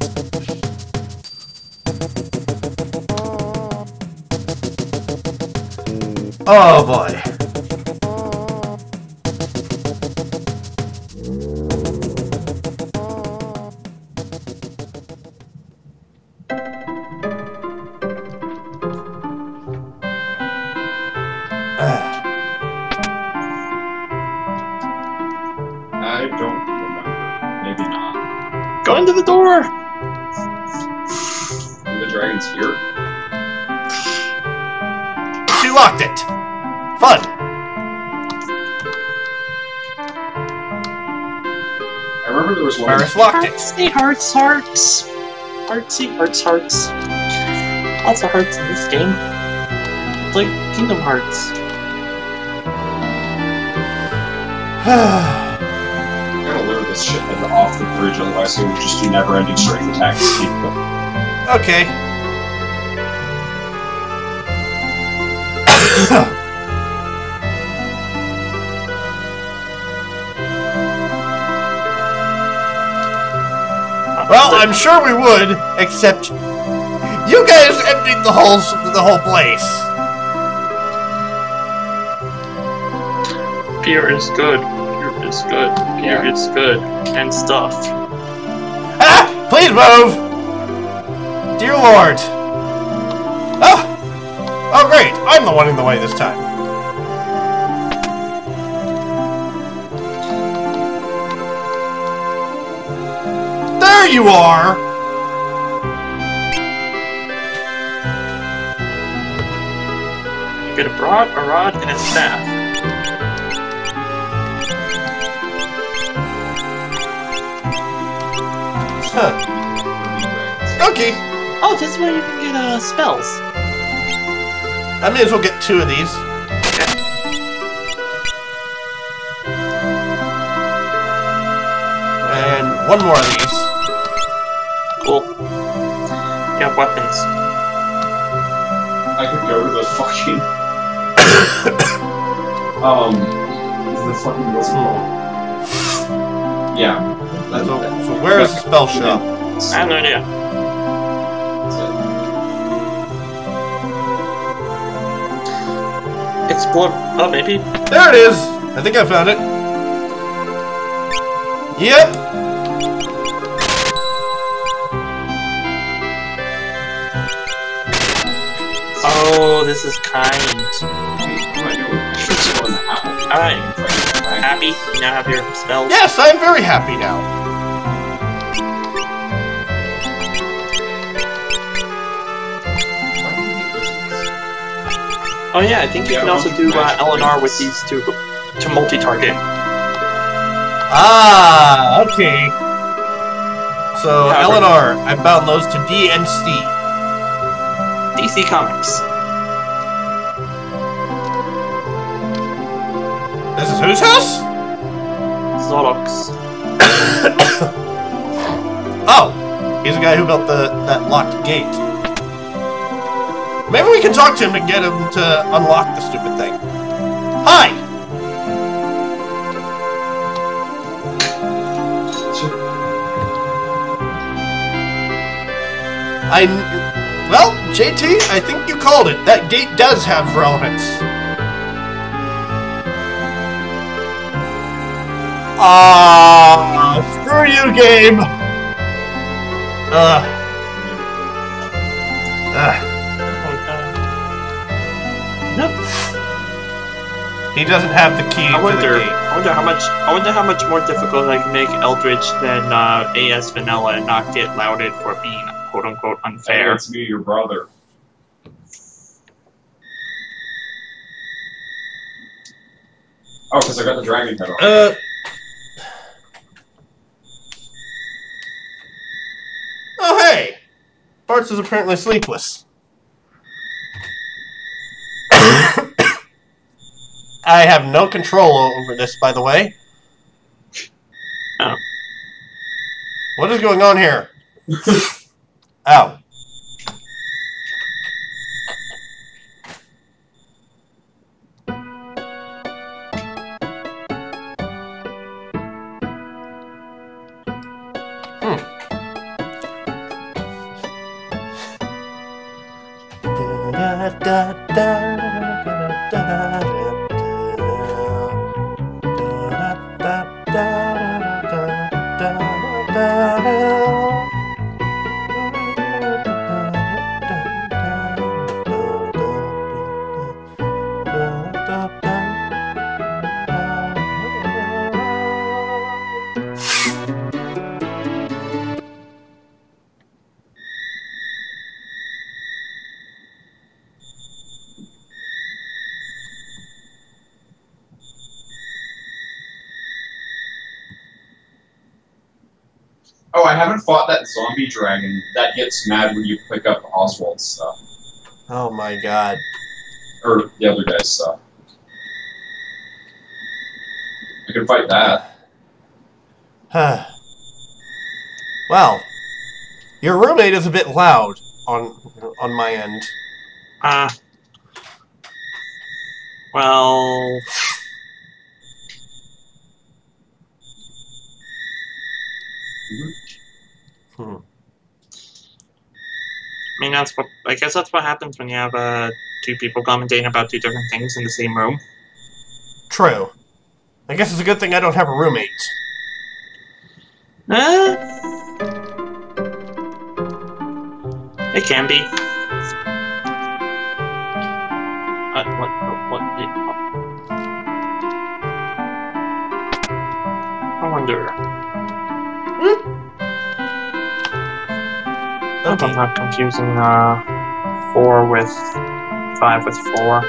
Oh boy. I don't remember. Maybe not. Go into the door! The dragon's here. She locked it! Fun! I remember there was one. Ferris locked it. Heartsy hearts, hearts. Heartsy hearts, hearts. Lots of hearts in this game. It's like Kingdom Hearts. I gotta lure this shithead off the bridge, otherwise he would just do never-ending strength attacks. Okay. Well, I'm sure we would, except you guys emptied the whole place. Beer is good. Beer is good. Beer is good. And stuff. Ah! Please move! Dear Lord. Oh! Oh great, I'm the one in the way this time. There you are! You get a rod, and a staff. Huh. Okay. Oh, this is where you can get spells. I may as well get 2 of these. Okay. And 1 more of these. Cool. You have weapons. I could go to the fucking... the fucking what's it called? Yeah. So where is the spell shop? I have no idea. Explore. Oh, maybe. There it is! I think I found it. Yep! Oh, this is kind. Alright. Happy? You now have your spells? Yes, I'm very happy now. Oh yeah, I think you can also do LNR with these two to multi-target. Ah, okay. So, Yeah, LNR, I bound those to D and C. DC Comics. This is whose house? Zorox. Oh, he's the guy who built that locked gate. Maybe we can talk to him and get him to unlock the stupid thing. Hi! Well, JT, I think you called it. That gate does have relevance. Ah, screw you, game! Nope. He doesn't have the key to the gate. I wonder how much more difficult I can make Eldritch than AS Vanilla and not get lauded for being quote unquote unfair. It's me, your brother. Oh, because I got the dragon head on. Oh hey! Bartz is apparently sleepless. I have no control over this, by the way. Oh. What is going on here? Ow. Oh, I haven't fought that zombie dragon that gets mad when you pick up Oswald's stuff. Oh my god. Or the other guy's stuff. I can fight that. Well, your roommate is a bit loud on my end. Well... I mean, I guess that's what happens when you have two people commentating about two different things in the same room. True. I guess it's a good thing I don't have a roommate. It can be. I wonder. I hope I'm not confusing 4 with 5 with 4.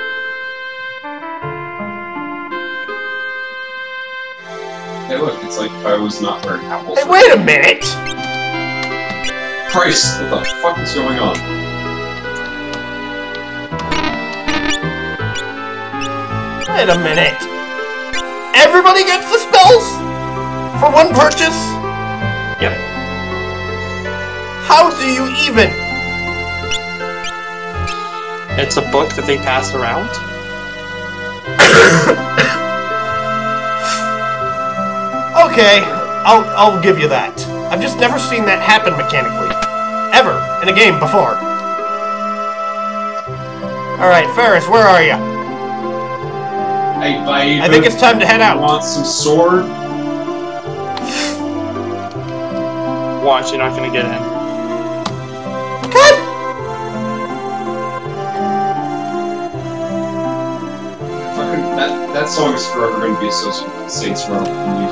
Hey look, it's like if I was not wearing apples. Hey, wait a minute! Christ, what the fuck is going on? Wait a minute! Everybody gets the spells? For one purchase? Yep. How do you even? It's a book that they pass around. Okay, I'll give you that. I've just never seen that happen mechanically. Ever, in a game before. Alright, Ferris, where are you? I think it's time to head out. Want some sword? Watch, you're not gonna get in. God! Fucking, that song is forever going to be associated with Saints Row.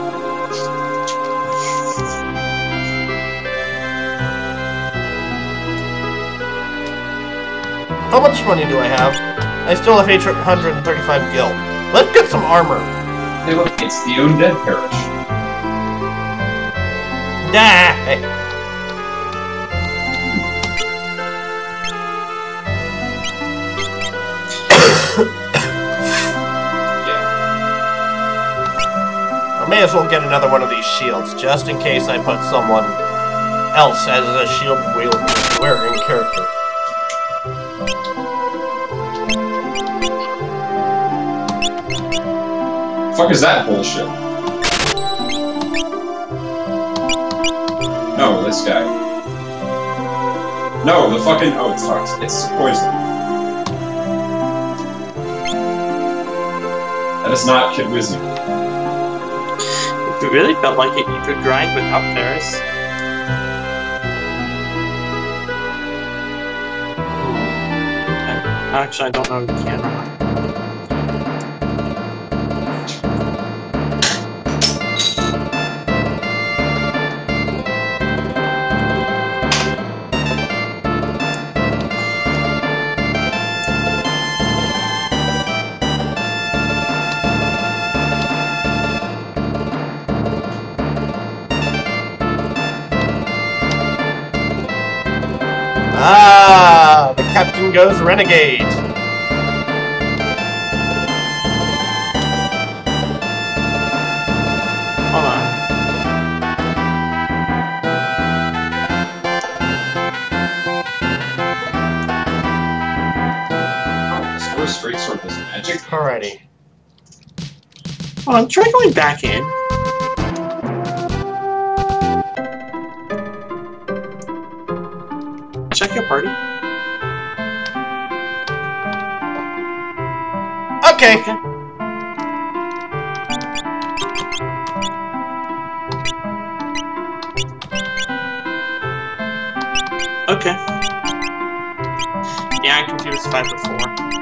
How much money do I have? I still have 835 gil. Let's get some armor. Hey look, it's the Undead Parish. Nah! Hey. I may as well get another one of these shields, just in case I put someone else as a shield wearing character. Fuck is that bullshit? No, this guy. No, the fucking... Oh, it's toxic. It's poison. That is not Kid Wisdom. If you really felt like it, you could grind without Ferris. Actually, I don't know if you can or not. Ah, the captain goes renegade. Hold on. Alrighty. Try going back in. Check your party. Okay. Okay. Yeah, I confused 5 before.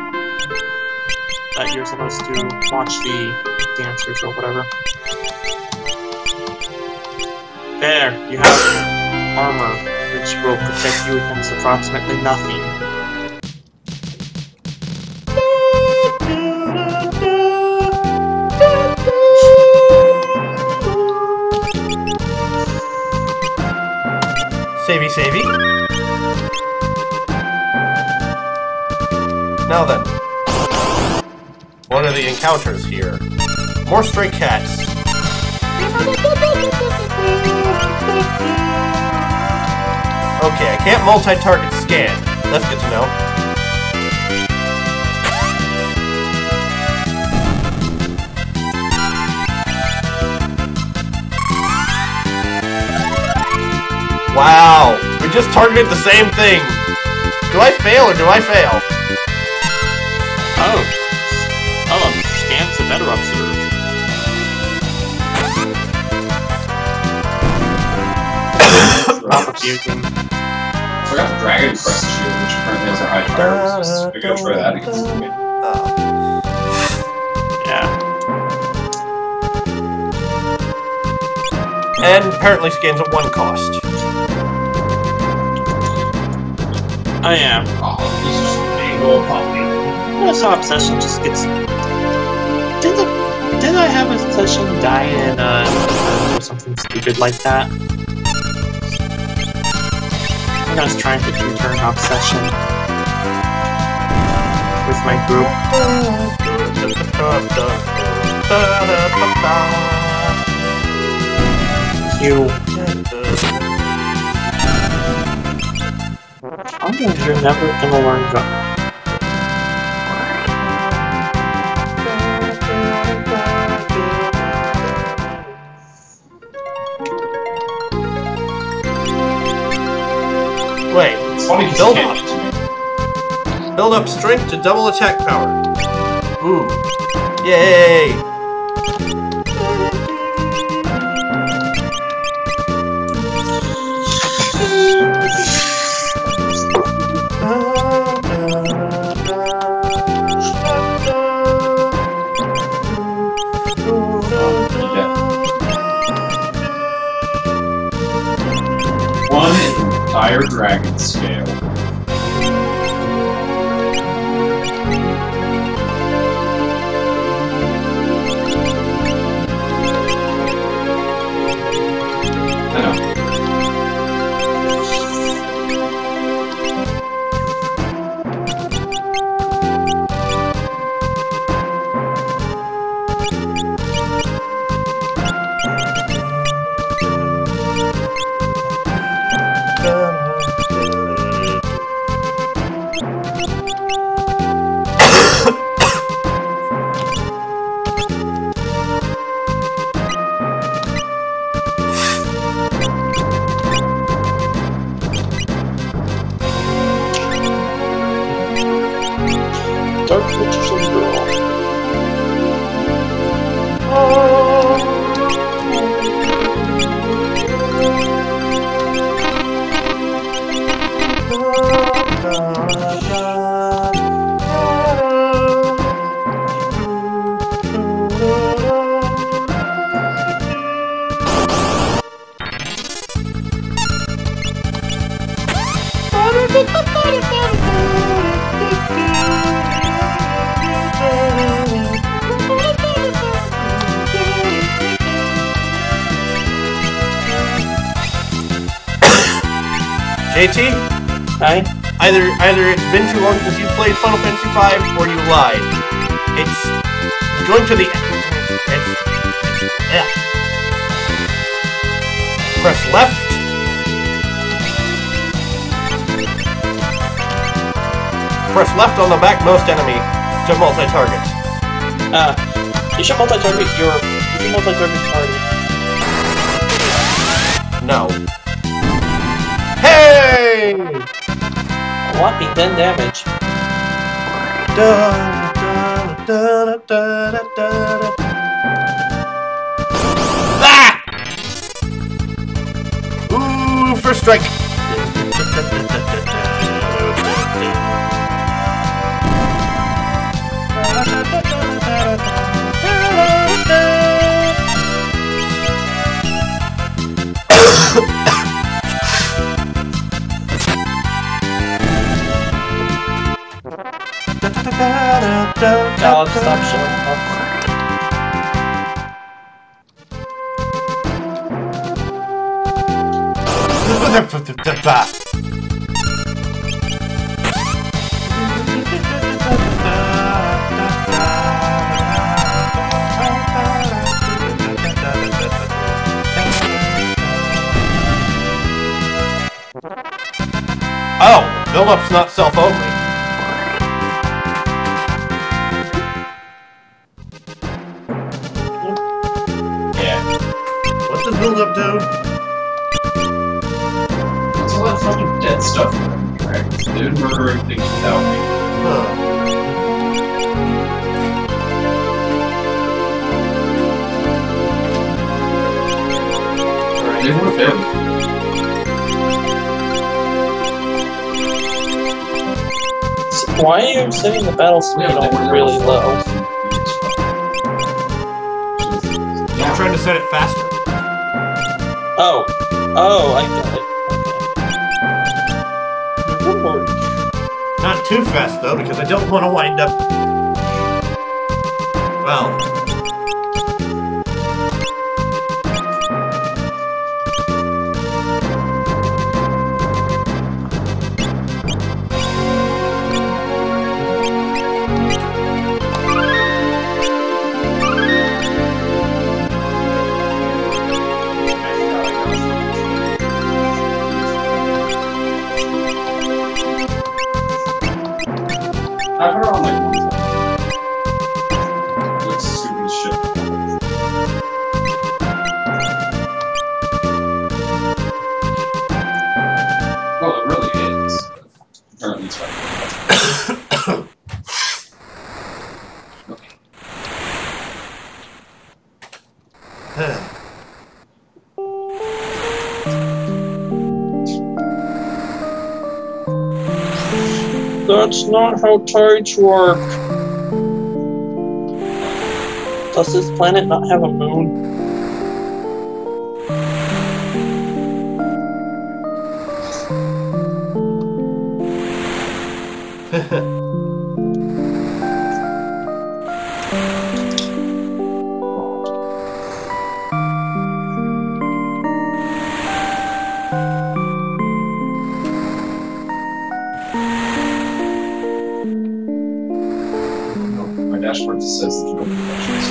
That you're supposed to watch the dancers or whatever. There, you have armor, which will protect you against approximately nothing. Savey, savey. Now then. What are the encounters here? More stray cats. Okay, I can't multi-target scan. That's good to know. Wow, we just targeted the same thing. Do I fail or do I fail? Oh, scans are better observed. Not confusing. So I got the Dragon Crest shield, which apparently has a high fire resistance. Maybe I'll try that against the game. Yeah. And apparently scans at 1 cost. Oh yeah. Oh, he's just a big old puppy. That's how Obsession just gets... Did I have Obsession die in, or something stupid like that? I think I was trying to return Obsession with my group. You. You're never gonna learn that. Wait, Funny build up. Build up strength to double attack power. Ooh. Yay! One entire dragon scale. I know. Dark Magician Girl. JT? Hi? Either it's been too long since you played Final Fantasy V, or you lied. It's going to the... yeah. Press left. Press left on the backmost enemy to multi-target. You should multi-target party. No. Hey! A whopping 10 damage. Ah! Ooh, first strike. God, stop showing up. Oh, build-up's not self-only. Yeah. What does build-up do? It's all that fucking dead stuff in the dragons. They would murder everything without me. Huh. They would have everything. Why are you setting the battle speed on really low? I'm trying to set it faster. Oh, I get it. Okay. Not too fast, though, because I don't want to wind up... Well... I've heard on like one time. Looks stupid as shit. Well, it really is. Apparently it's right. Okay. That's not how tides work. Does this planet not have a moon? My dashboard just says there's no professions.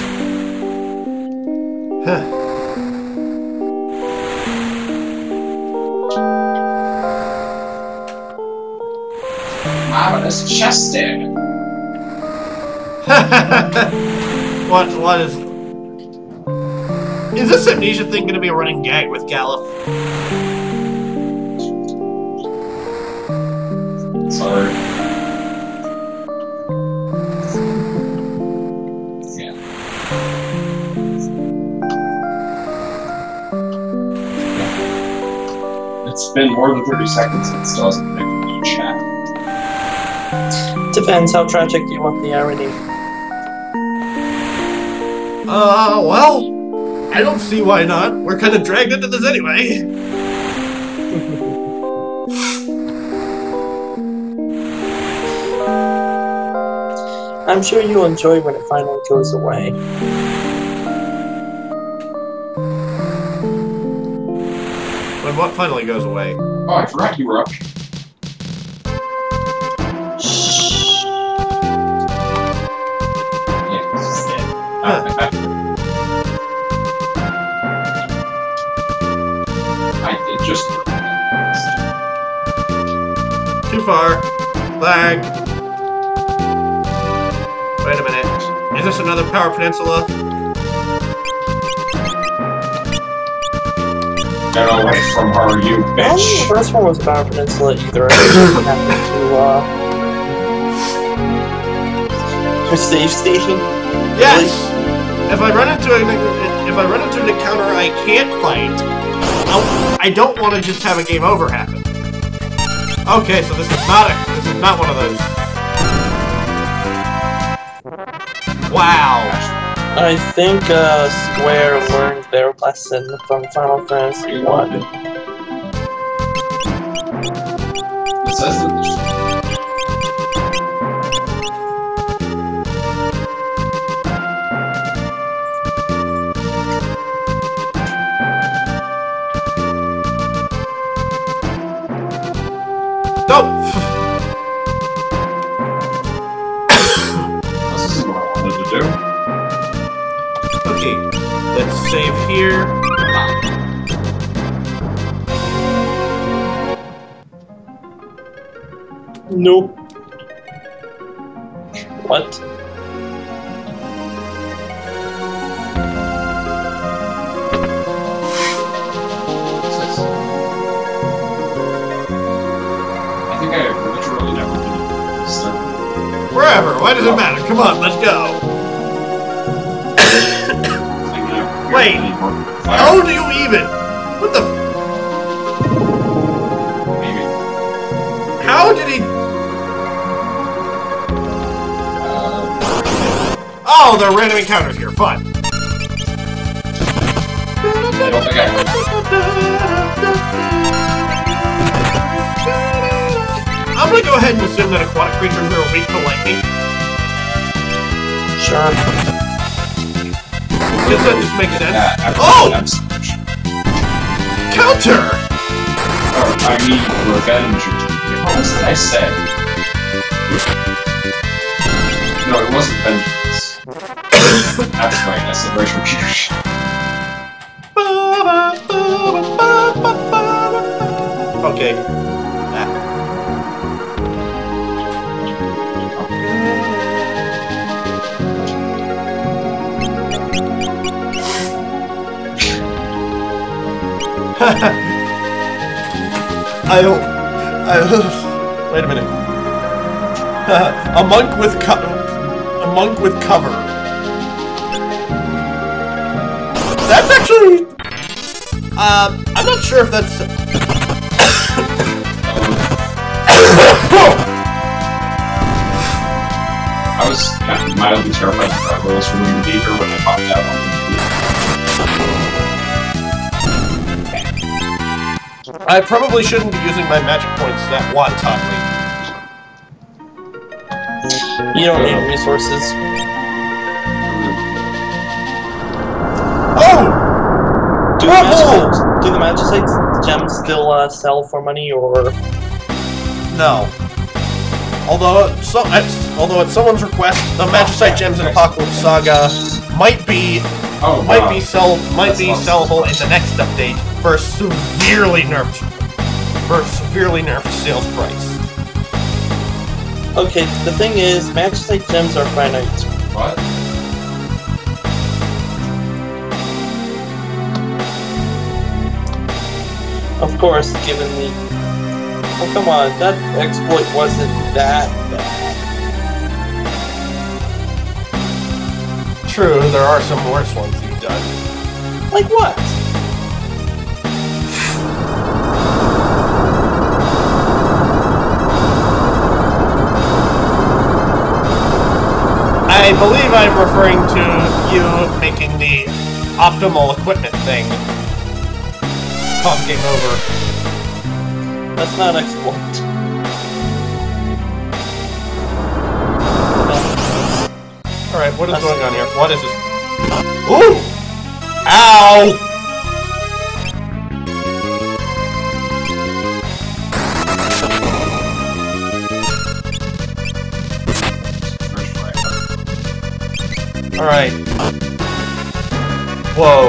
Marvelous chest there. What is... Is this amnesia thing gonna be a running gag with Galuf? Sorry. Yeah. It's been more than 30 seconds and it still hasn't connected to the chat. Depends how tragic you want the irony. Well... I don't see why not. We're kind of dragged into this anyway. I'm sure you'll enjoy when it finally goes away. When what finally goes away? Oh, I forgot you were up. Shh. Yeah, this is it. I did just work. Too far. Flag. Wait a minute. Is this another Power Peninsula? Get away from her, you I don't think the bitch! first one was Power Peninsula either. I just happened to save station. Yes! If I run into an encounter I can't fight, I don't want to just have a game over happen. Okay, so this is not one of those. Wow. I think Square learned their lesson from Final Fantasy 1. It says that Nope! this isn't what I wanted to do. Okay, let's save here. Nope. What? What's this? I think I have literally never been to start. Wherever, why does it matter? Come on, let's go! Wait, how do you even? What the? Maybe. How did he? Oh, there are random encounters here. Fun. I don't think I heard. I'm gonna go ahead and assume that aquatic creatures are weak to lightning. Sure. Because that just makes sense. Yeah, Oh! absolutely. Counter! Oh, I mean, revenge. What was that I said? No, it wasn't vengeance. That's right, that's the retribution. Okay. Wait a minute. A monk with cover. That's actually. I'm not sure if that's. I was kind of mildly terrified that gargoyles were going to be here when I popped out on them. I probably shouldn't be using my magic points that wantonly. You don't need resources. Oh! Do the Magicite gems still sell for money, or...? No. Although at someone's request, the Magicite gems in Apocalypse Saga might be sellable in the next update for a severely nerfed sales price. Okay, the thing is, Magicite gems are finite. What? Of course, given the... Oh, come on, that exploit wasn't that bad. True, there are some worse ones you've done. Like what? I believe I'm referring to you making the optimal equipment thing. Cause game over. That's not exploit. Alright, what is going on here? What is this? Ooh! Ow! Alright. Whoa.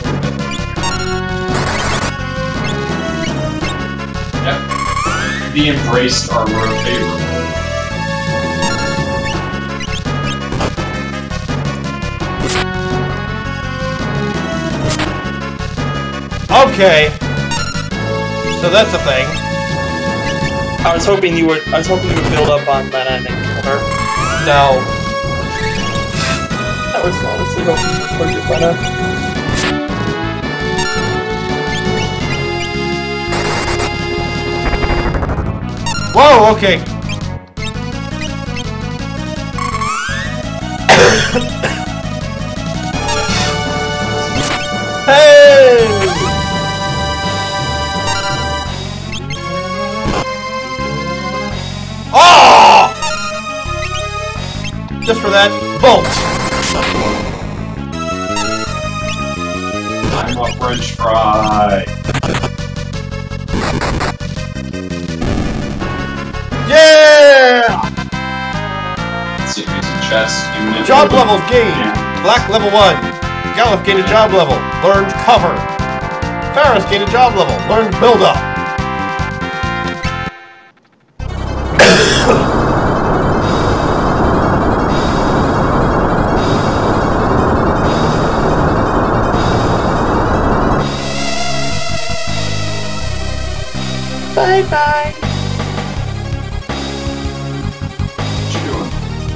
Yep. The embraced armor of favor. Okay. So that's a thing. I was hoping you would build up on that ending. Or No. I was honestly hoping for your better. Whoa, okay. Hey! Oh! Just for that, bolt. I'm a French fry. Yeah! Let's see if we can chest. Job levels gained. Black level 1. Galuf gained a job level. Learned cover. Ferris gained a job level. Learned build up. Bye bye. What you doing?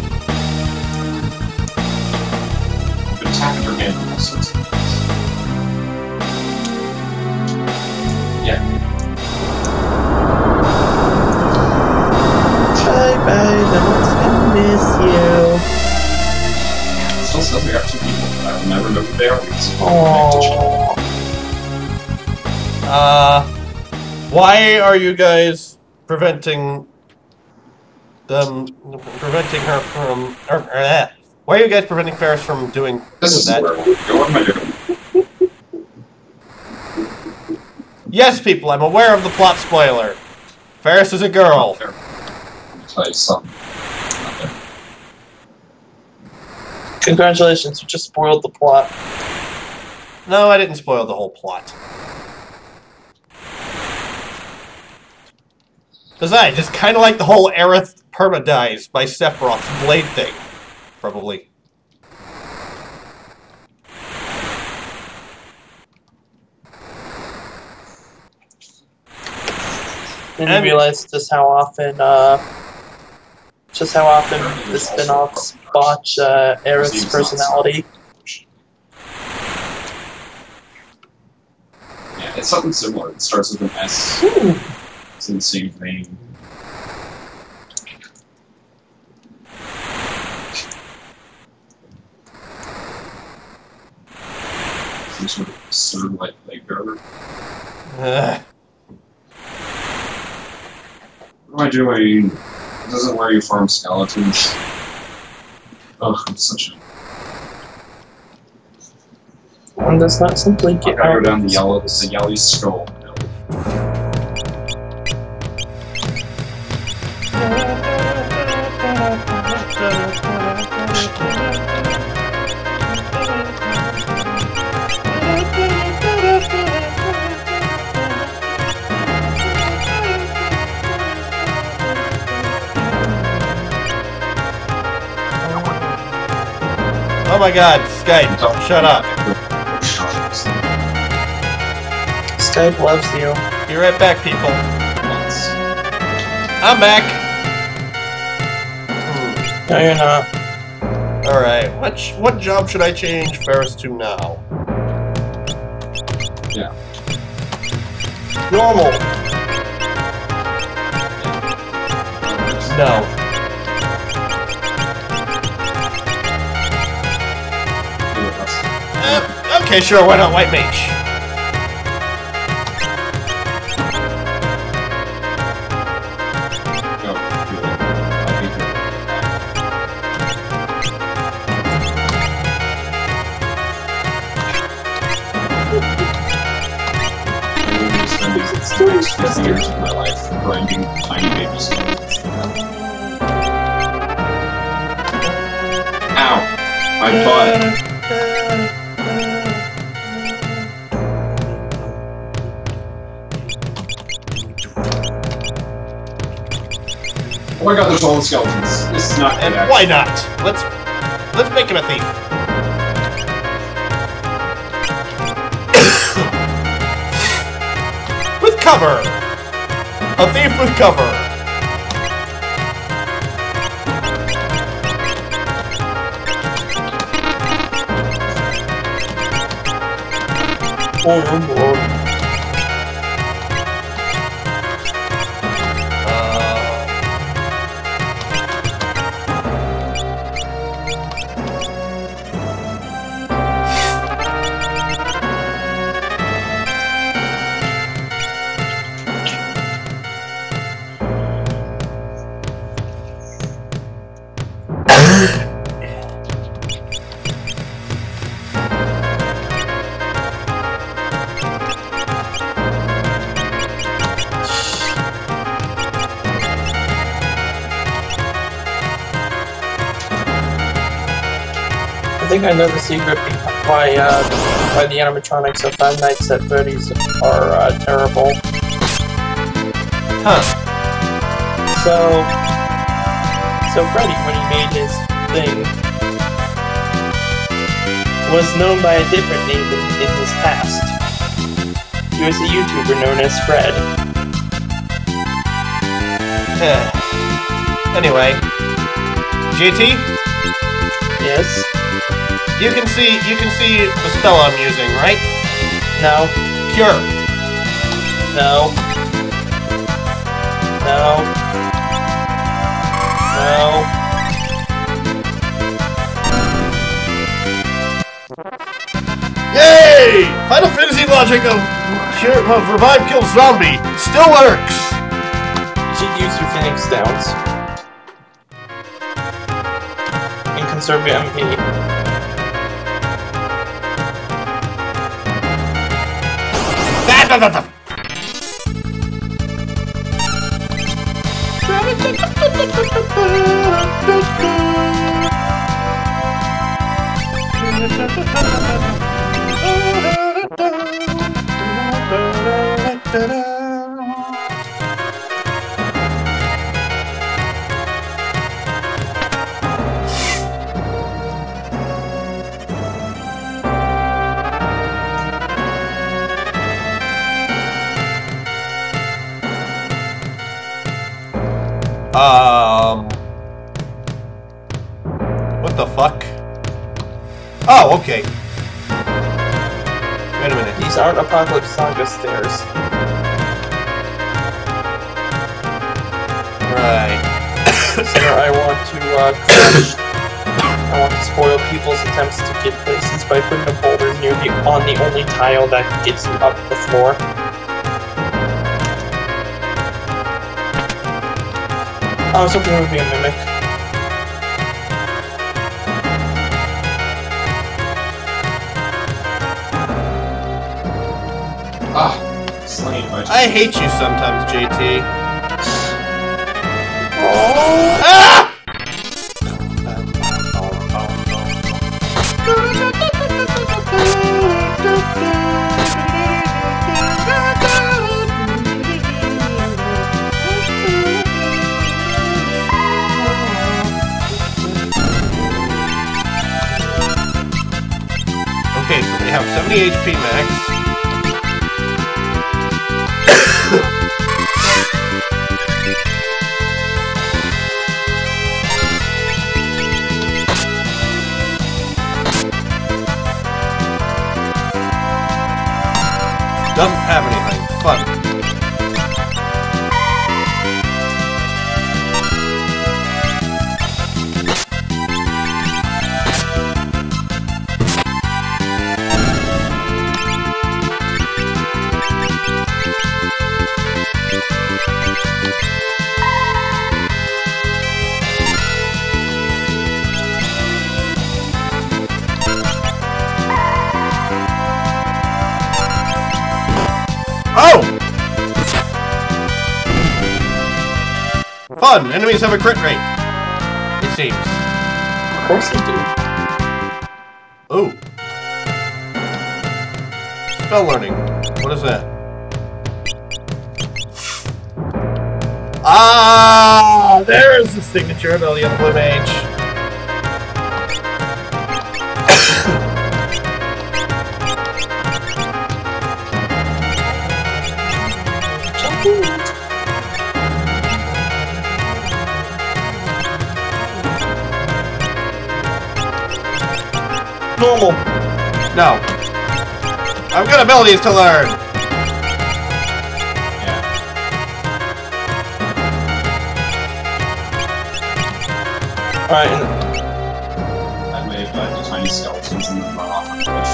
Been attacking her hand all sorts of things. Yeah. Bye bye. No one's gonna miss you. It still says we got 2 people, but I will never know who they are because Aww. Why are you guys preventing her from, why are you guys preventing Ferris from doing This is that? where we go. What am I doing? Yes, people, I'm aware of the plot spoiler. Ferris is a girl. Let me tell you something. Not there. Congratulations, you just spoiled the plot. No, I didn't spoil the whole plot. Besides, it's kind of like the whole Aerith perma-dies by Sephiroth's blade thing. Probably. Didn't you realize just how often the spin-offs botch Aerith's personality? Yeah, it's something similar. It starts with an S. It's in the same vein. Some sort of absurd, like guard. What am I doing? It doesn't wear you farm skeletons. Oh, I'm such a... One does not simply I get gotta go out. down the yellow skull. Oh my god, Skype, shut up. Skype loves you. Be right back, people. I'm back. No, you're not. Alright, what job should I change Ferris to now? Yeah. Normal. No. Okay, sure, why not White Mage? No, do it. I'll be good. The next 50 years of my life grinding tiny baby skeletons. Ow! My butt! Oh my god, there's all the skeletons. This is not And good, why not? Let's make him a thief. cover! A thief with cover! Oh, Lord. I think I know the secret why the animatronics of Five Nights at Freddy's are terrible. Huh. So Freddy, when he made his thing, was known by a different name in his past. He was a YouTuber known as Fred. Anyway, JT? Yes? You can see the spell I'm using, right? No. Cure. No. No. No. Yay! Final Fantasy logic of revive kill zombie still works! You should use your Phoenix Downs. And conserve your MP. What the fuck? Oh, okay. Wait a minute. These aren't Apocalypse Saga stairs. Right. Sir, I want to crash. I want to spoil people's attempts to get places by putting a boulder on the only tile that gets you up the floor. I was hoping it would be a mimic. Slain by I hate you sometimes, JT. Oh. Ah! Okay, so they have 70 HP max. Doesn't have anything. Fun. Oh! Fun! Enemies have a crit rate. It seems. Of course they do. Ooh. Spell learning. What is that? Ah! There is the signature of the Blue Mage. Normal. No. I've got abilities to learn! Yeah. Alright, That way if I do tiny skeletons and then run off a cliff.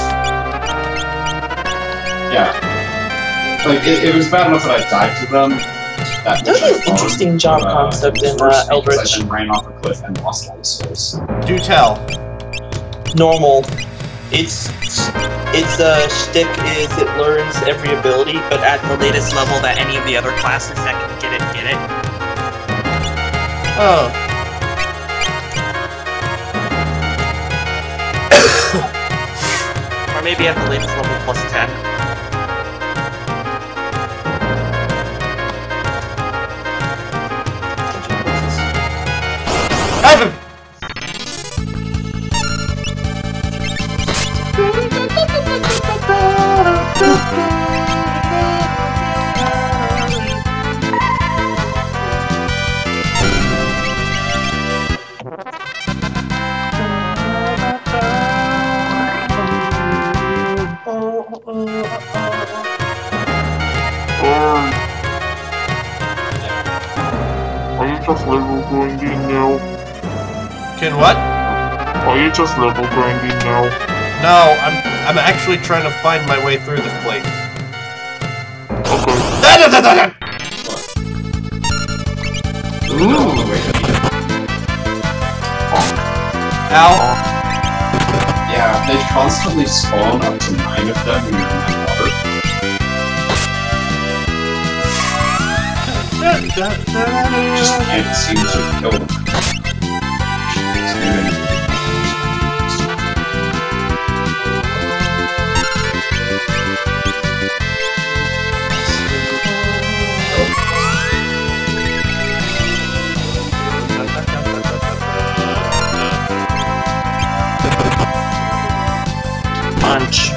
Yeah. Like, it was bad enough that I died to them. That's an interesting job concept in Eldritch. I then ran off a cliff and lost all the souls. Do tell. Normal. Its shtick is it learns every ability, but at the latest level that any of the other classes that can get it. Oh. Or maybe at the latest level plus 10. I have him! Are you just level grinding now? Can what? Are you just level grinding now? No, I'm actually trying to find my way through this place. Okay. Ooh. Ow. Yeah, they constantly spawn up to 9 of them when you're in that water. Just can't seem to kill them. Punch.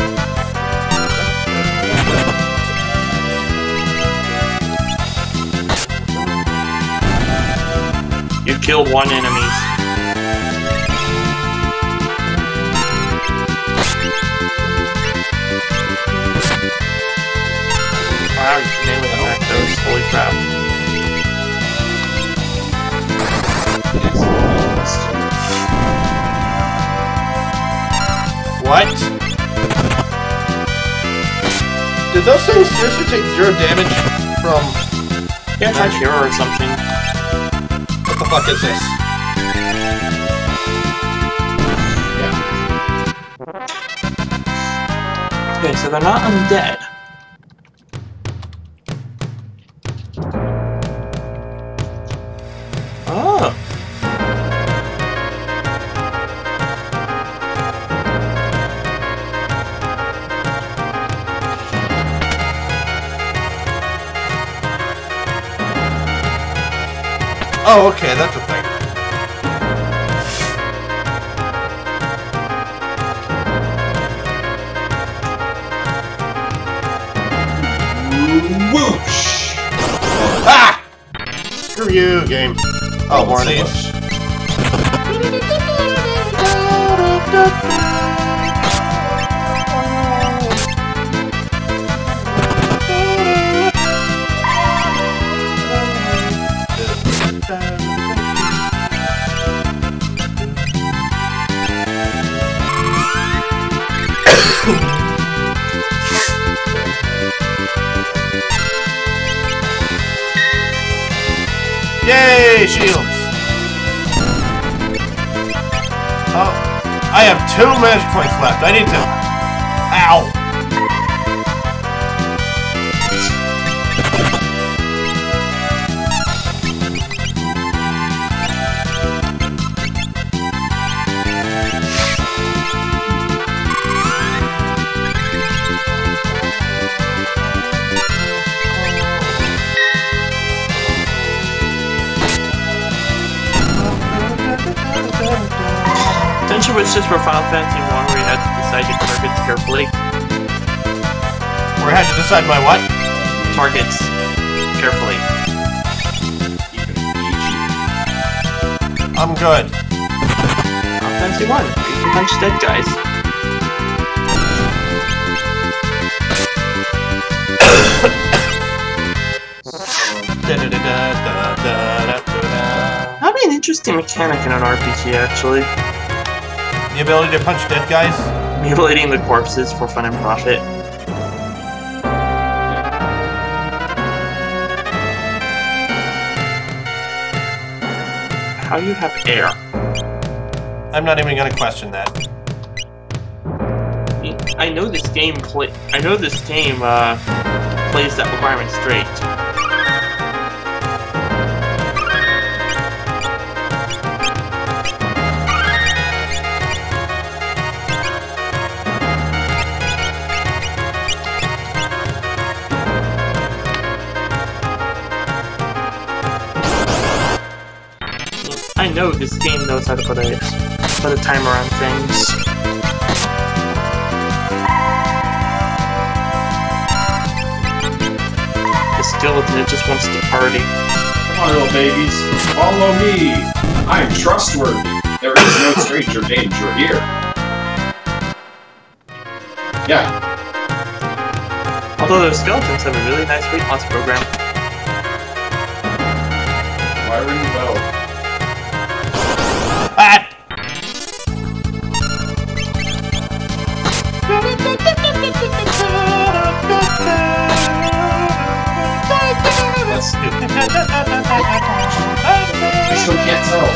You killed one enemy. Wow, you can melee attack those. Holy crap. What? Did those things seriously take 0 damage from... Yeah, try Cure or something. What the fuck is this? Okay, so they're not undead. Oh. Oh, okay, that's a thing. Whoosh! Ah! Screw you, game. Oh, more of these. Yay, shields! Oh, I have 2 magic points left. I need to... Ow! Don't you wish this were Final Fantasy 1 where you had to decide your targets carefully? Where I had to decide my what? Targets. Carefully. I'm good. Final Fantasy 1, where you can punch dead guys. interesting mechanic in an RPG, actually. The ability to punch dead guys? Mutilating the corpses for fun and profit. How do you have air? I'm not even gonna question that. I know this game plays that requirement straight. I know this game knows how to put a timer on things. The skeleton, it just wants to party. Come on, little babies. Follow me. I am trustworthy. There is no stranger danger here. Yeah. Although those skeletons have a really nice weight loss program. Why ring the bell? Ah! That's stupid. I still can't tell.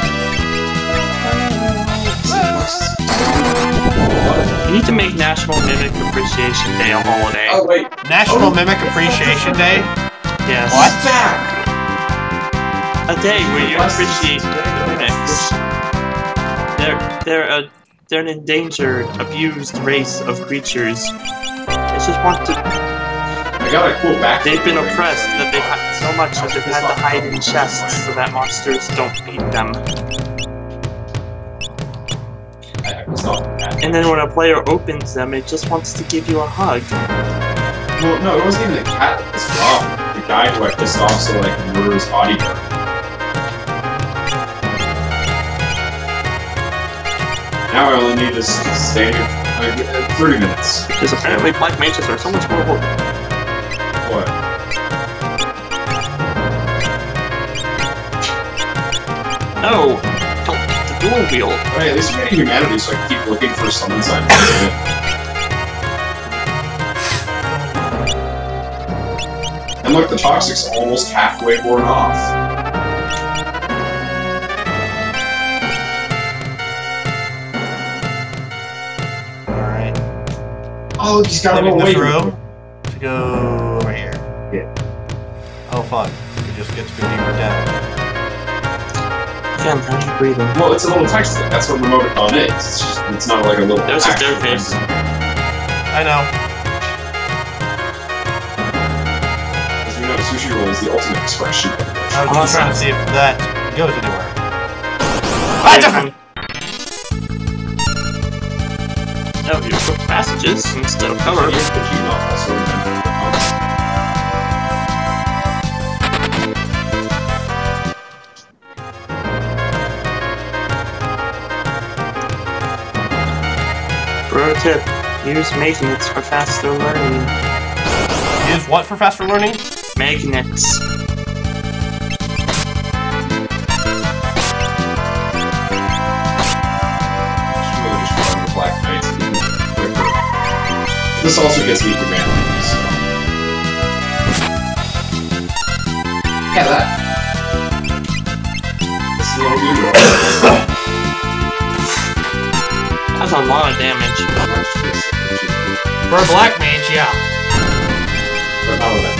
You need to make National Mimic Appreciation Day a holiday. Oh, wait. National Mimic Appreciation Day? Yes. What? Back! A day where you appreciate mimics. They're an endangered, abused race of creatures. They just want to. I got a cool back. They've been oppressed that they've had so much that they've had to hide in chests so that monsters don't beat them. And then when a player opens them, it just wants to give you a hug. Well, no, it wasn't even the cat that pissed me off. The guy who I pissed off so I could murder his bodyguard. Now I only need to stay here for 30 minutes. Because apparently black mages are so much more important. What? No! Don't get the dual wield. Hey, at least we're getting humanity so I can keep looking for someone's side. And look, the toxic's almost halfway worn off. Alright. Oh, he's got a Leaving little this weight. room to go over here. Yeah. Oh, fun. We just get to go deeper down. Again, how are you breathing? Well, it's a little text thing. That's what Remoticon is. It's just, it's not like a little. There's a action staircase. thing. I know. As we know, sushi roll is the ultimate expression. I was just trying to see if that goes anywhere. No, you took passages instead of cover. Could you not also remember the concept? Pro tip, use magnets for faster learning. Use what for faster learning? Magnets. Black Knights quicker. This also gets me humanity, so. Yeah, that. This is a little new. That's a lot of damage. For a black mage, yeah. But not with that.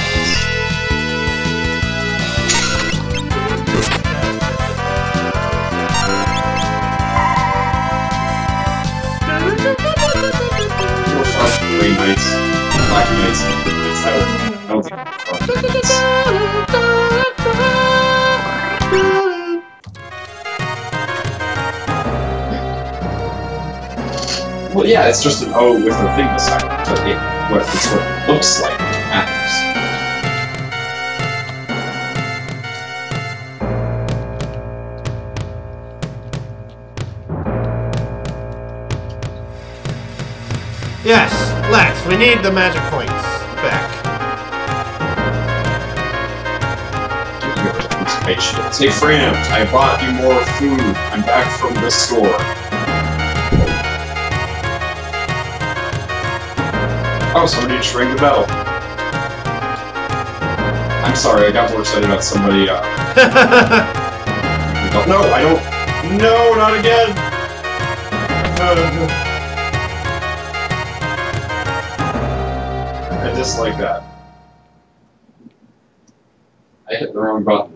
Green Knights, Black Knights, and Blue Knights. I don't think well, yeah, it's just an O with a thing beside it, but it's what it looks like when it happens. Yes, Lex, we need the magic points back. white shields. Hey, Fram, I bought you more food. I'm back from the store. Oh, somebody just rang the bell. I'm sorry, I got more excited about somebody, No, I don't... No, not again! I dislike that. I hit the wrong button.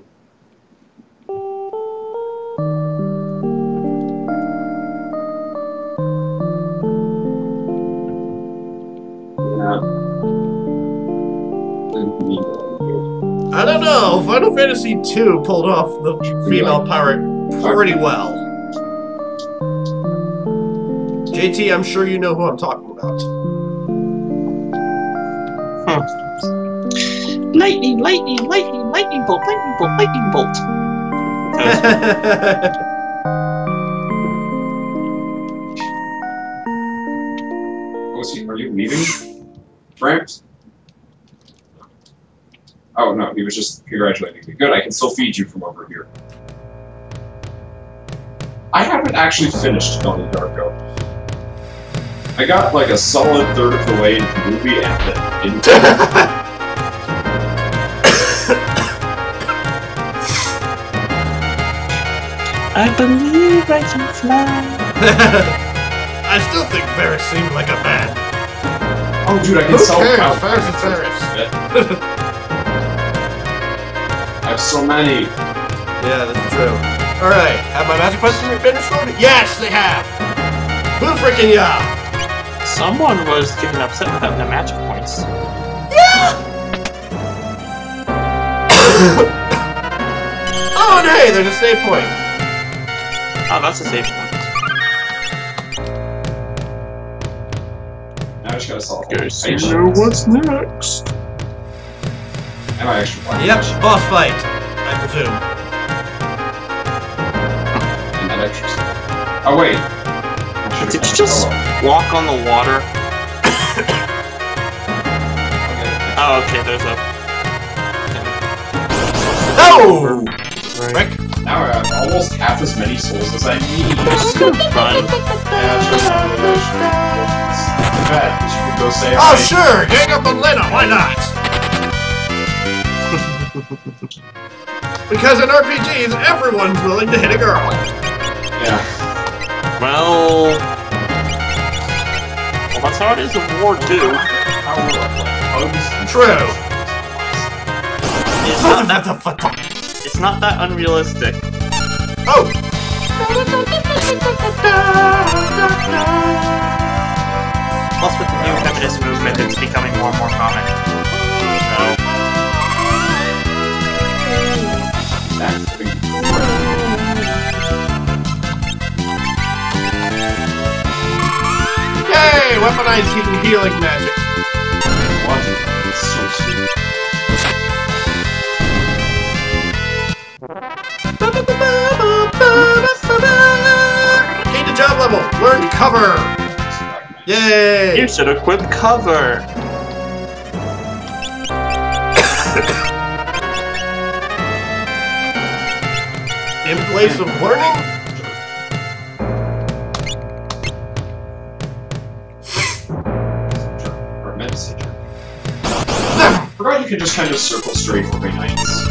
I don't know. Final Fantasy II pulled off the female pirate pretty well. JT, I'm sure you know who I'm talking about. Lightning, lightning, lightning, lightning bolt, lightning bolt, lightning bolt. Are you leaving? Brent? Oh, no, he was just congratulating me. Good, I can still feed you from over here. I haven't actually finished Donnie Darko. I got like a solid third of the way into the movie and then didn't. I believe I can fly. I still think Ferris seemed like a man. Oh, dude, I can Who sell cares? cow. Ferris is Ferris. I have so many. Yeah, that's true. Alright, have my magic questions been restored? Yes, they have! Who freaking yeah? Someone was getting upset without the magic points. Yeah! Oh, and hey, there's a save point. Oh, that's a save point. Now I just gotta solve Guess I you should- know what's next. Am I actually playing? Yep, boss fight, I presume. And that extra stuff. Oh, wait. Did you just walk on the water? Oh, okay, there's a... Oh! Right. Rick? Now I have almost half as many souls as I need. This is gonna be fun. Yeah, sure. Too bad, because you could go say Oh, hi. sure! Gang up on Lena, why not? Because in RPGs, everyone's willing to hit a girl. Yeah. Well, that's how it is in War 2. How will I play? Hugs? True. It's not that unrealistic. Oh! Plus, with the new feminist movement, it's becoming more and more common. So, That's the big Yay! Weaponized healing magic. one. It's so sweet. Gain the job level. Learn to cover. Yay! you should equip cover. In place of learning? Or meant to say jerk. Forgot you could just kind of circle straight for very nice.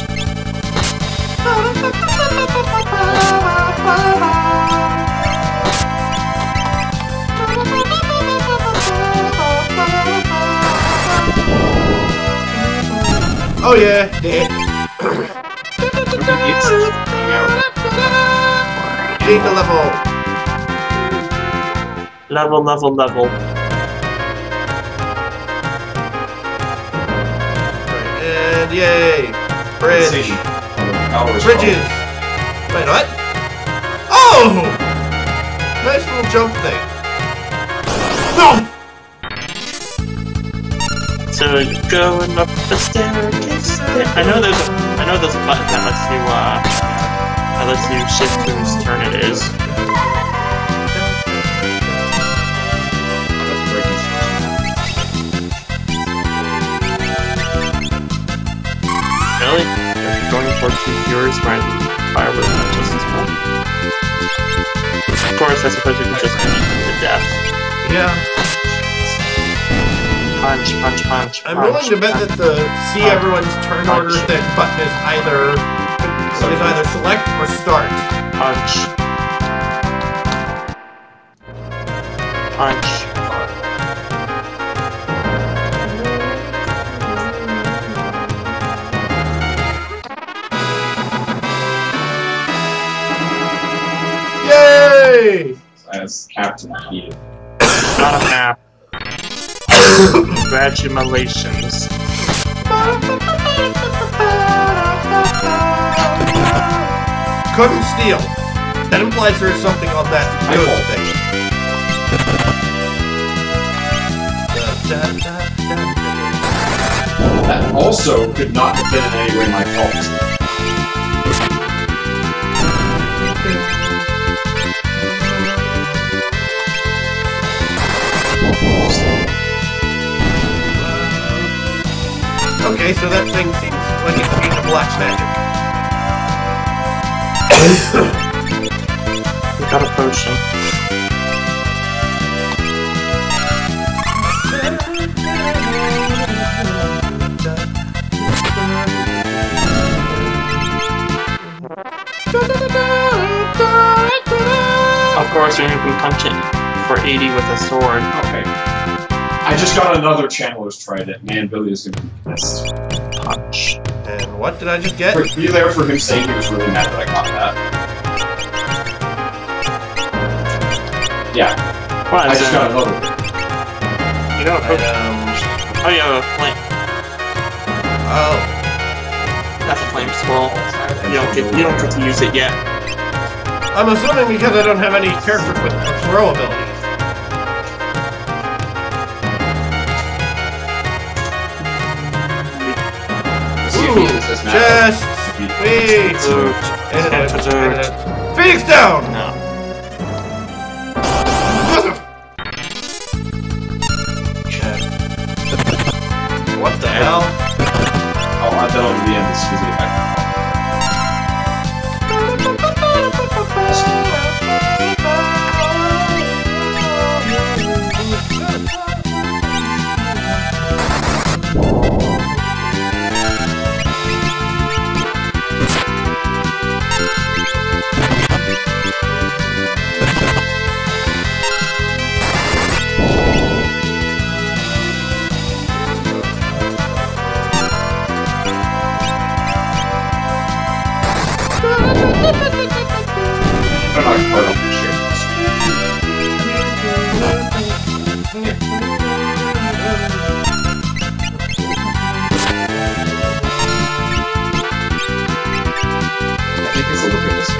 Oh yeah, yeah. Gain the level. Level. And yay! Bridge. Bridges! Wait, what? Oh! Nice little jump thing. No! So you're going up the staircase. I know there's a button that lets you shift whose turn it is. Really? Are you going for 2 viewers, right? Fire would have just as well. Of course, I suppose you can just beat him to death. Yeah. Punch, punch, punch. I'm willing to bet that the see everyone's turn order thing button is either select or start. Punch. Punch. Yay! As Captain Heated. Not a map. Congratulations. Couldn't steal. That implies there is something on that ghost thing. That also could not have been in any way my fault. Okay, so that thing seems like it's made of black magic. We got a potion. Of course, you can punch it for 80 with a sword. Okay. I just got another Channeler's Trident. Man, Billy is gonna be pissed. Punch. And what did I just get? Were you there for him saying he was really mad that I got that? Yeah. What I is just that? got another one. You got a potion. Oh, you have a flame. Oh. That's a flame swirl. You don't get to use it yet. I'm assuming because I don't have any characters with a throw ability. Ooh, chests! Wait! Phoenix down! No. What the hell? Oh, that'll be in this because I I'm not part of the I think it's a look at this.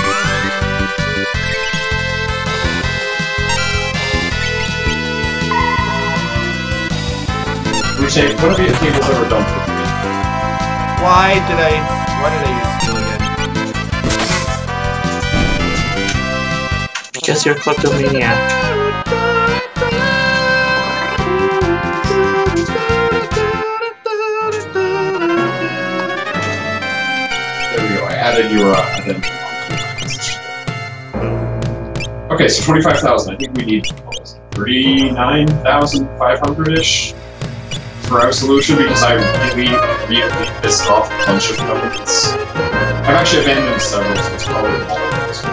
Routine, what have you tables ever done for me? Why did I use skill again? Because you're a kleptomaniac. There we go, I added your identity. Okay, so 25,000. I think we need 39,500-ish for our solution because I really pissed off a bunch of governments. I've actually abandoned several, so it's probably all of those.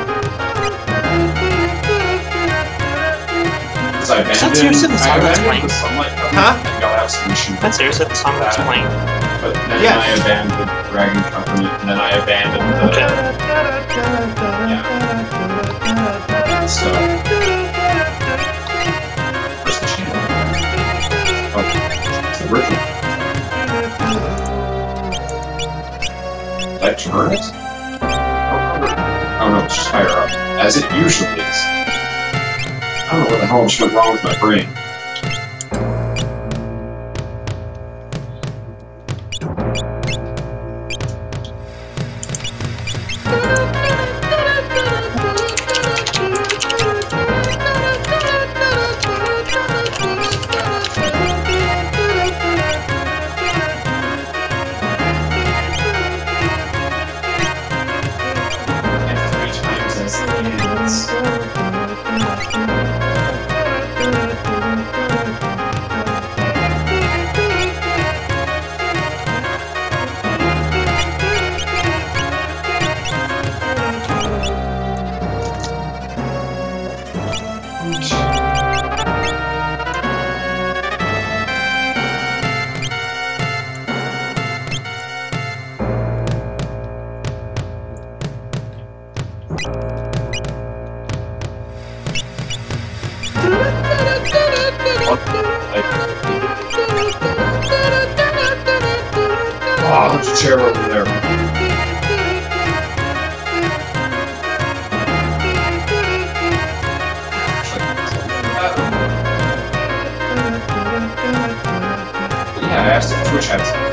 Because I abandoned the Sunlight Covenant and got out solution. That's seriously the song that's playing. But then Yes. I abandoned Dragon Covenant, and then I abandoned the... Yeah. So... Where's the channel? Oh, it's the original. Did I turn it? Oh no, it's just higher up. As it usually is. I don't know what the hell just went wrong with my brain. Oh, there's a chair over there. Yeah, I asked if Twitch had something.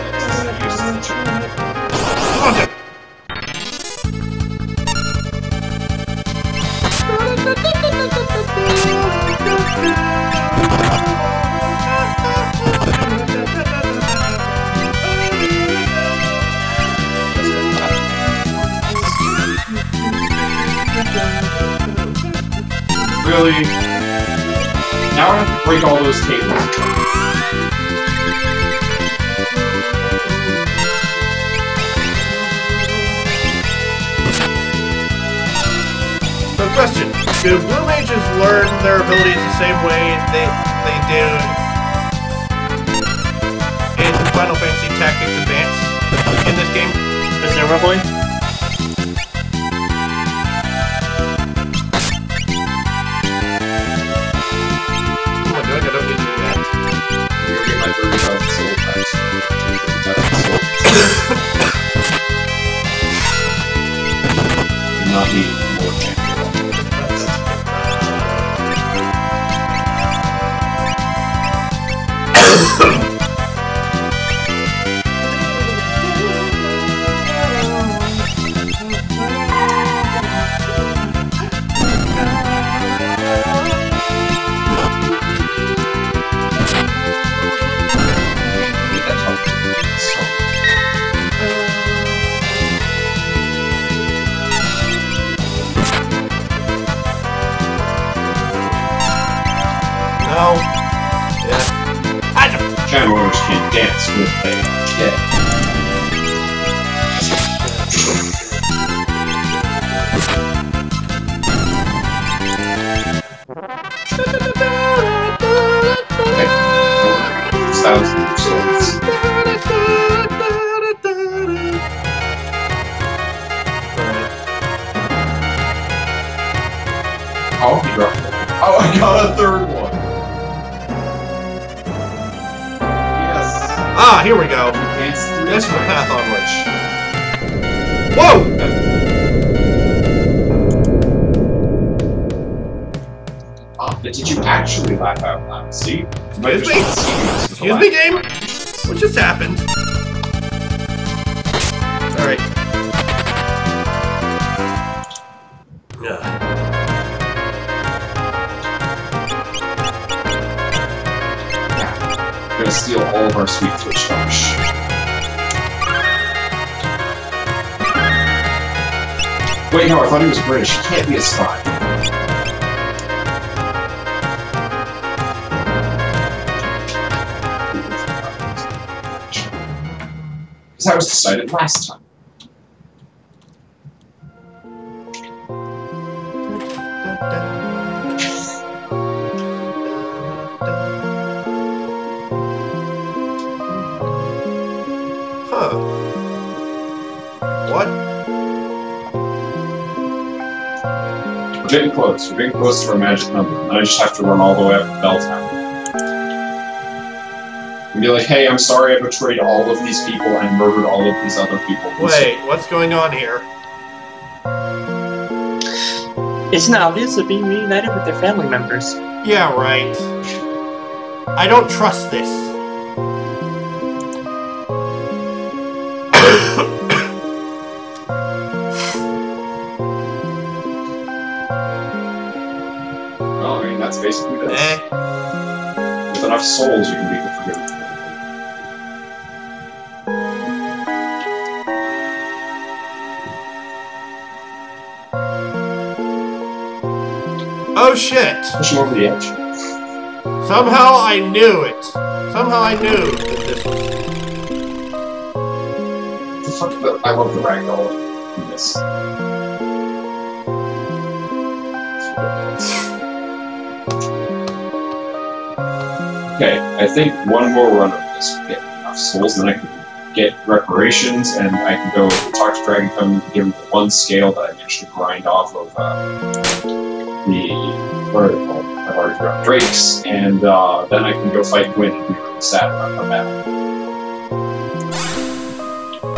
Really? Now I have to break all those tables. So question, do blue mages learn their abilities the same way they do in Final Fantasy Tactics Advance in this game? Presumably. I don't need to do that. You'll get my 30,000 soul times. 30,000 soul. Do not need more champion. No. Yes. Channelers can dance with a dead. Okay. 1,000 souls. Oh, he dropped it. Oh, I got a third one. Ah, here we go. This is the path onwards. Whoa! But did you actually laugh out loud? See? Excuse me? Excuse me, game? What just happened? Alright. We're gonna steal all of our sweet Twitch stars. Wait, no, I thought he was British. He can't be a spy. Because I was decided last time. What? We're getting close. We're getting close to our magic number. And I just have to run all the way up to Belltown. And be like, hey, I'm sorry I betrayed all of these people and murdered all of these other people. Wait, what's going on here? Isn't it obvious they're being reunited with their family members? Yeah, right. I don't trust this. Well, I mean, that's basically this. With enough souls, you can be forgiven. Oh shit! Push him over the edge. Somehow I knew it. Somehow I knew that this was... The fuck? I love the ragdoll in this. Okay, I think one more run of this will get enough souls, then I can get reparations, and I can go talk to Dragon Come and give him the one scale that I managed to grind off of what are they called? I've already forgotten. Drakes, and then I can go fight Gwyn and be really sad about our battle.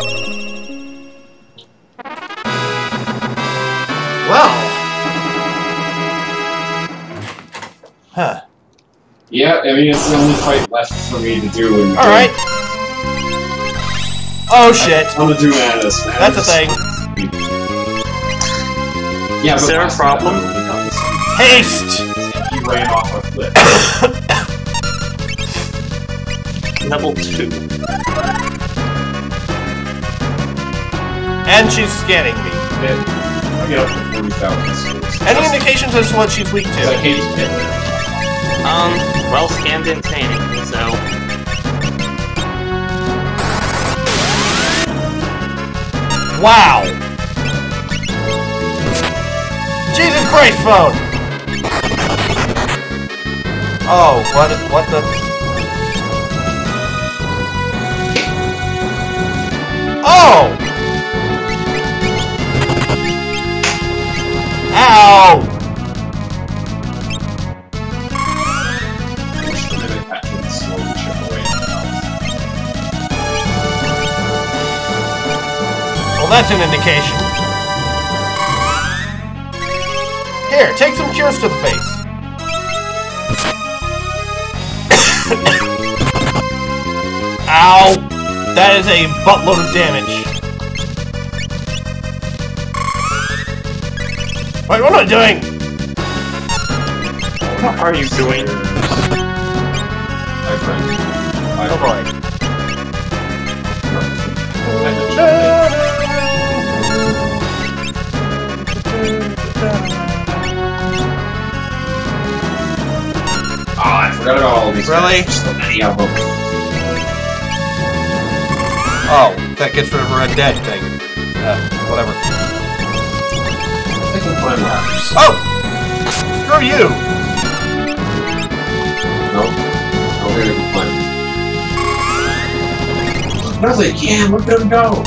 I mean, it's the only fight left for me to do. Alright. Oh shit. I want to do Manus. That's a thing. Yeah, Is there a problem? Haste! He ran off a cliff. Level 2. And she's scanning me. I get up to 40,000. Any indications as to what she's weak I to? hate to get there. Well scanned didn't say anything, so... Wow! Jesus Christ, phone! Oh, what the... Oh! Ow! Well, that's an indication. Here, take some cures to the face. Ow! That is a buttload of damage. Wait, what am I doing? What are you doing? My friend. Oh boy. I forgot about all these. Really? Just so many of them. Oh, that gets rid of a red dead thing. Whatever. I can climb ladders. Oh! Screw you! Nope. Okay, I can climb. No, they can. Look at them go.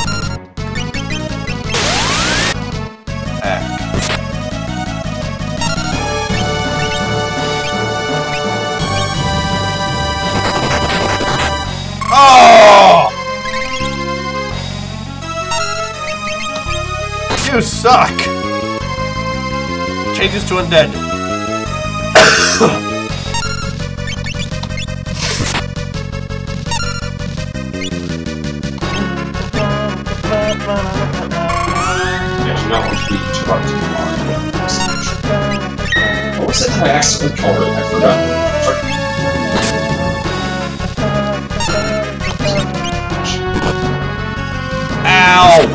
Oh! You suck! Changes to undead. Actually, not much to each of our two. What was it that I accidentally called it? I forgot. Ow!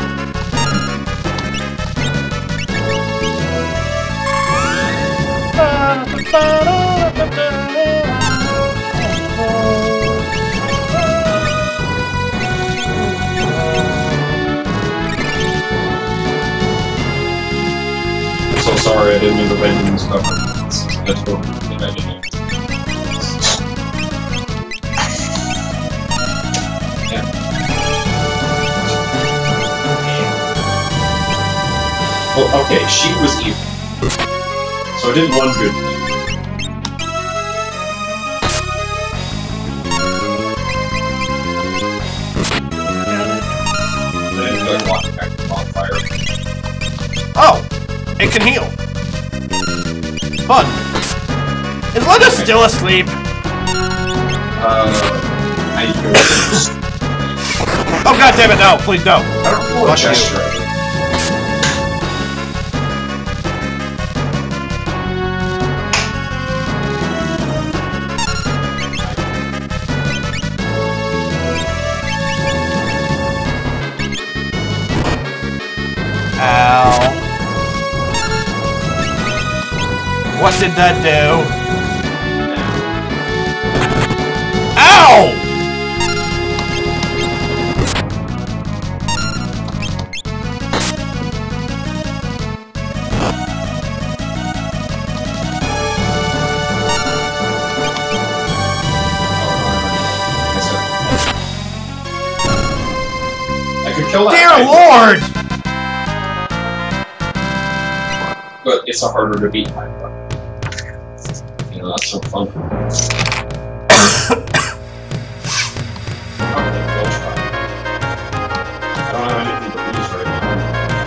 I'm so sorry, I didn't mean to random this cover. That's what I didn't. Well, okay, she was evil. So it did one good thing. Then it got locked back to bonfire. Oh! It can heal. Fun. Is Linda still asleep? I go. Oh god damn it, no! Please no! I don't know what gesture. Ow. What did that do? Ow! I could kill that. Dear Lord! But it's a harder to beat type. You know, that's so fun. I don't have anything to lose right now.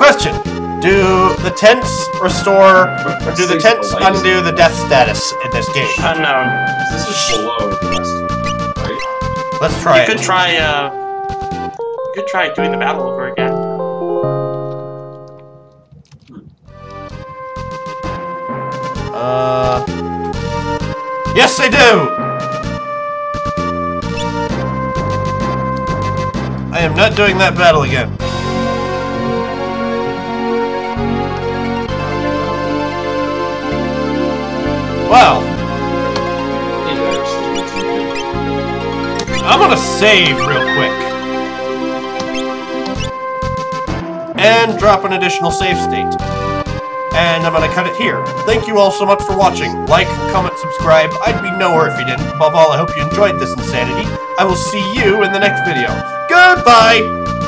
Question. Do the tents restore, or do the tents undo the death status in this game? Unknown. This is below the rest, right? Let's try You it. could try doing the battle over again. Yes, I do! I am not doing that battle again. Wow. I'm gonna save real quick. And drop an additional save state. And I'm gonna cut it here. Thank you all so much for watching. Like, comment, subscribe. I'd be nowhere if you didn't. Above all, I hope you enjoyed this insanity. I will see you in the next video. Goodbye!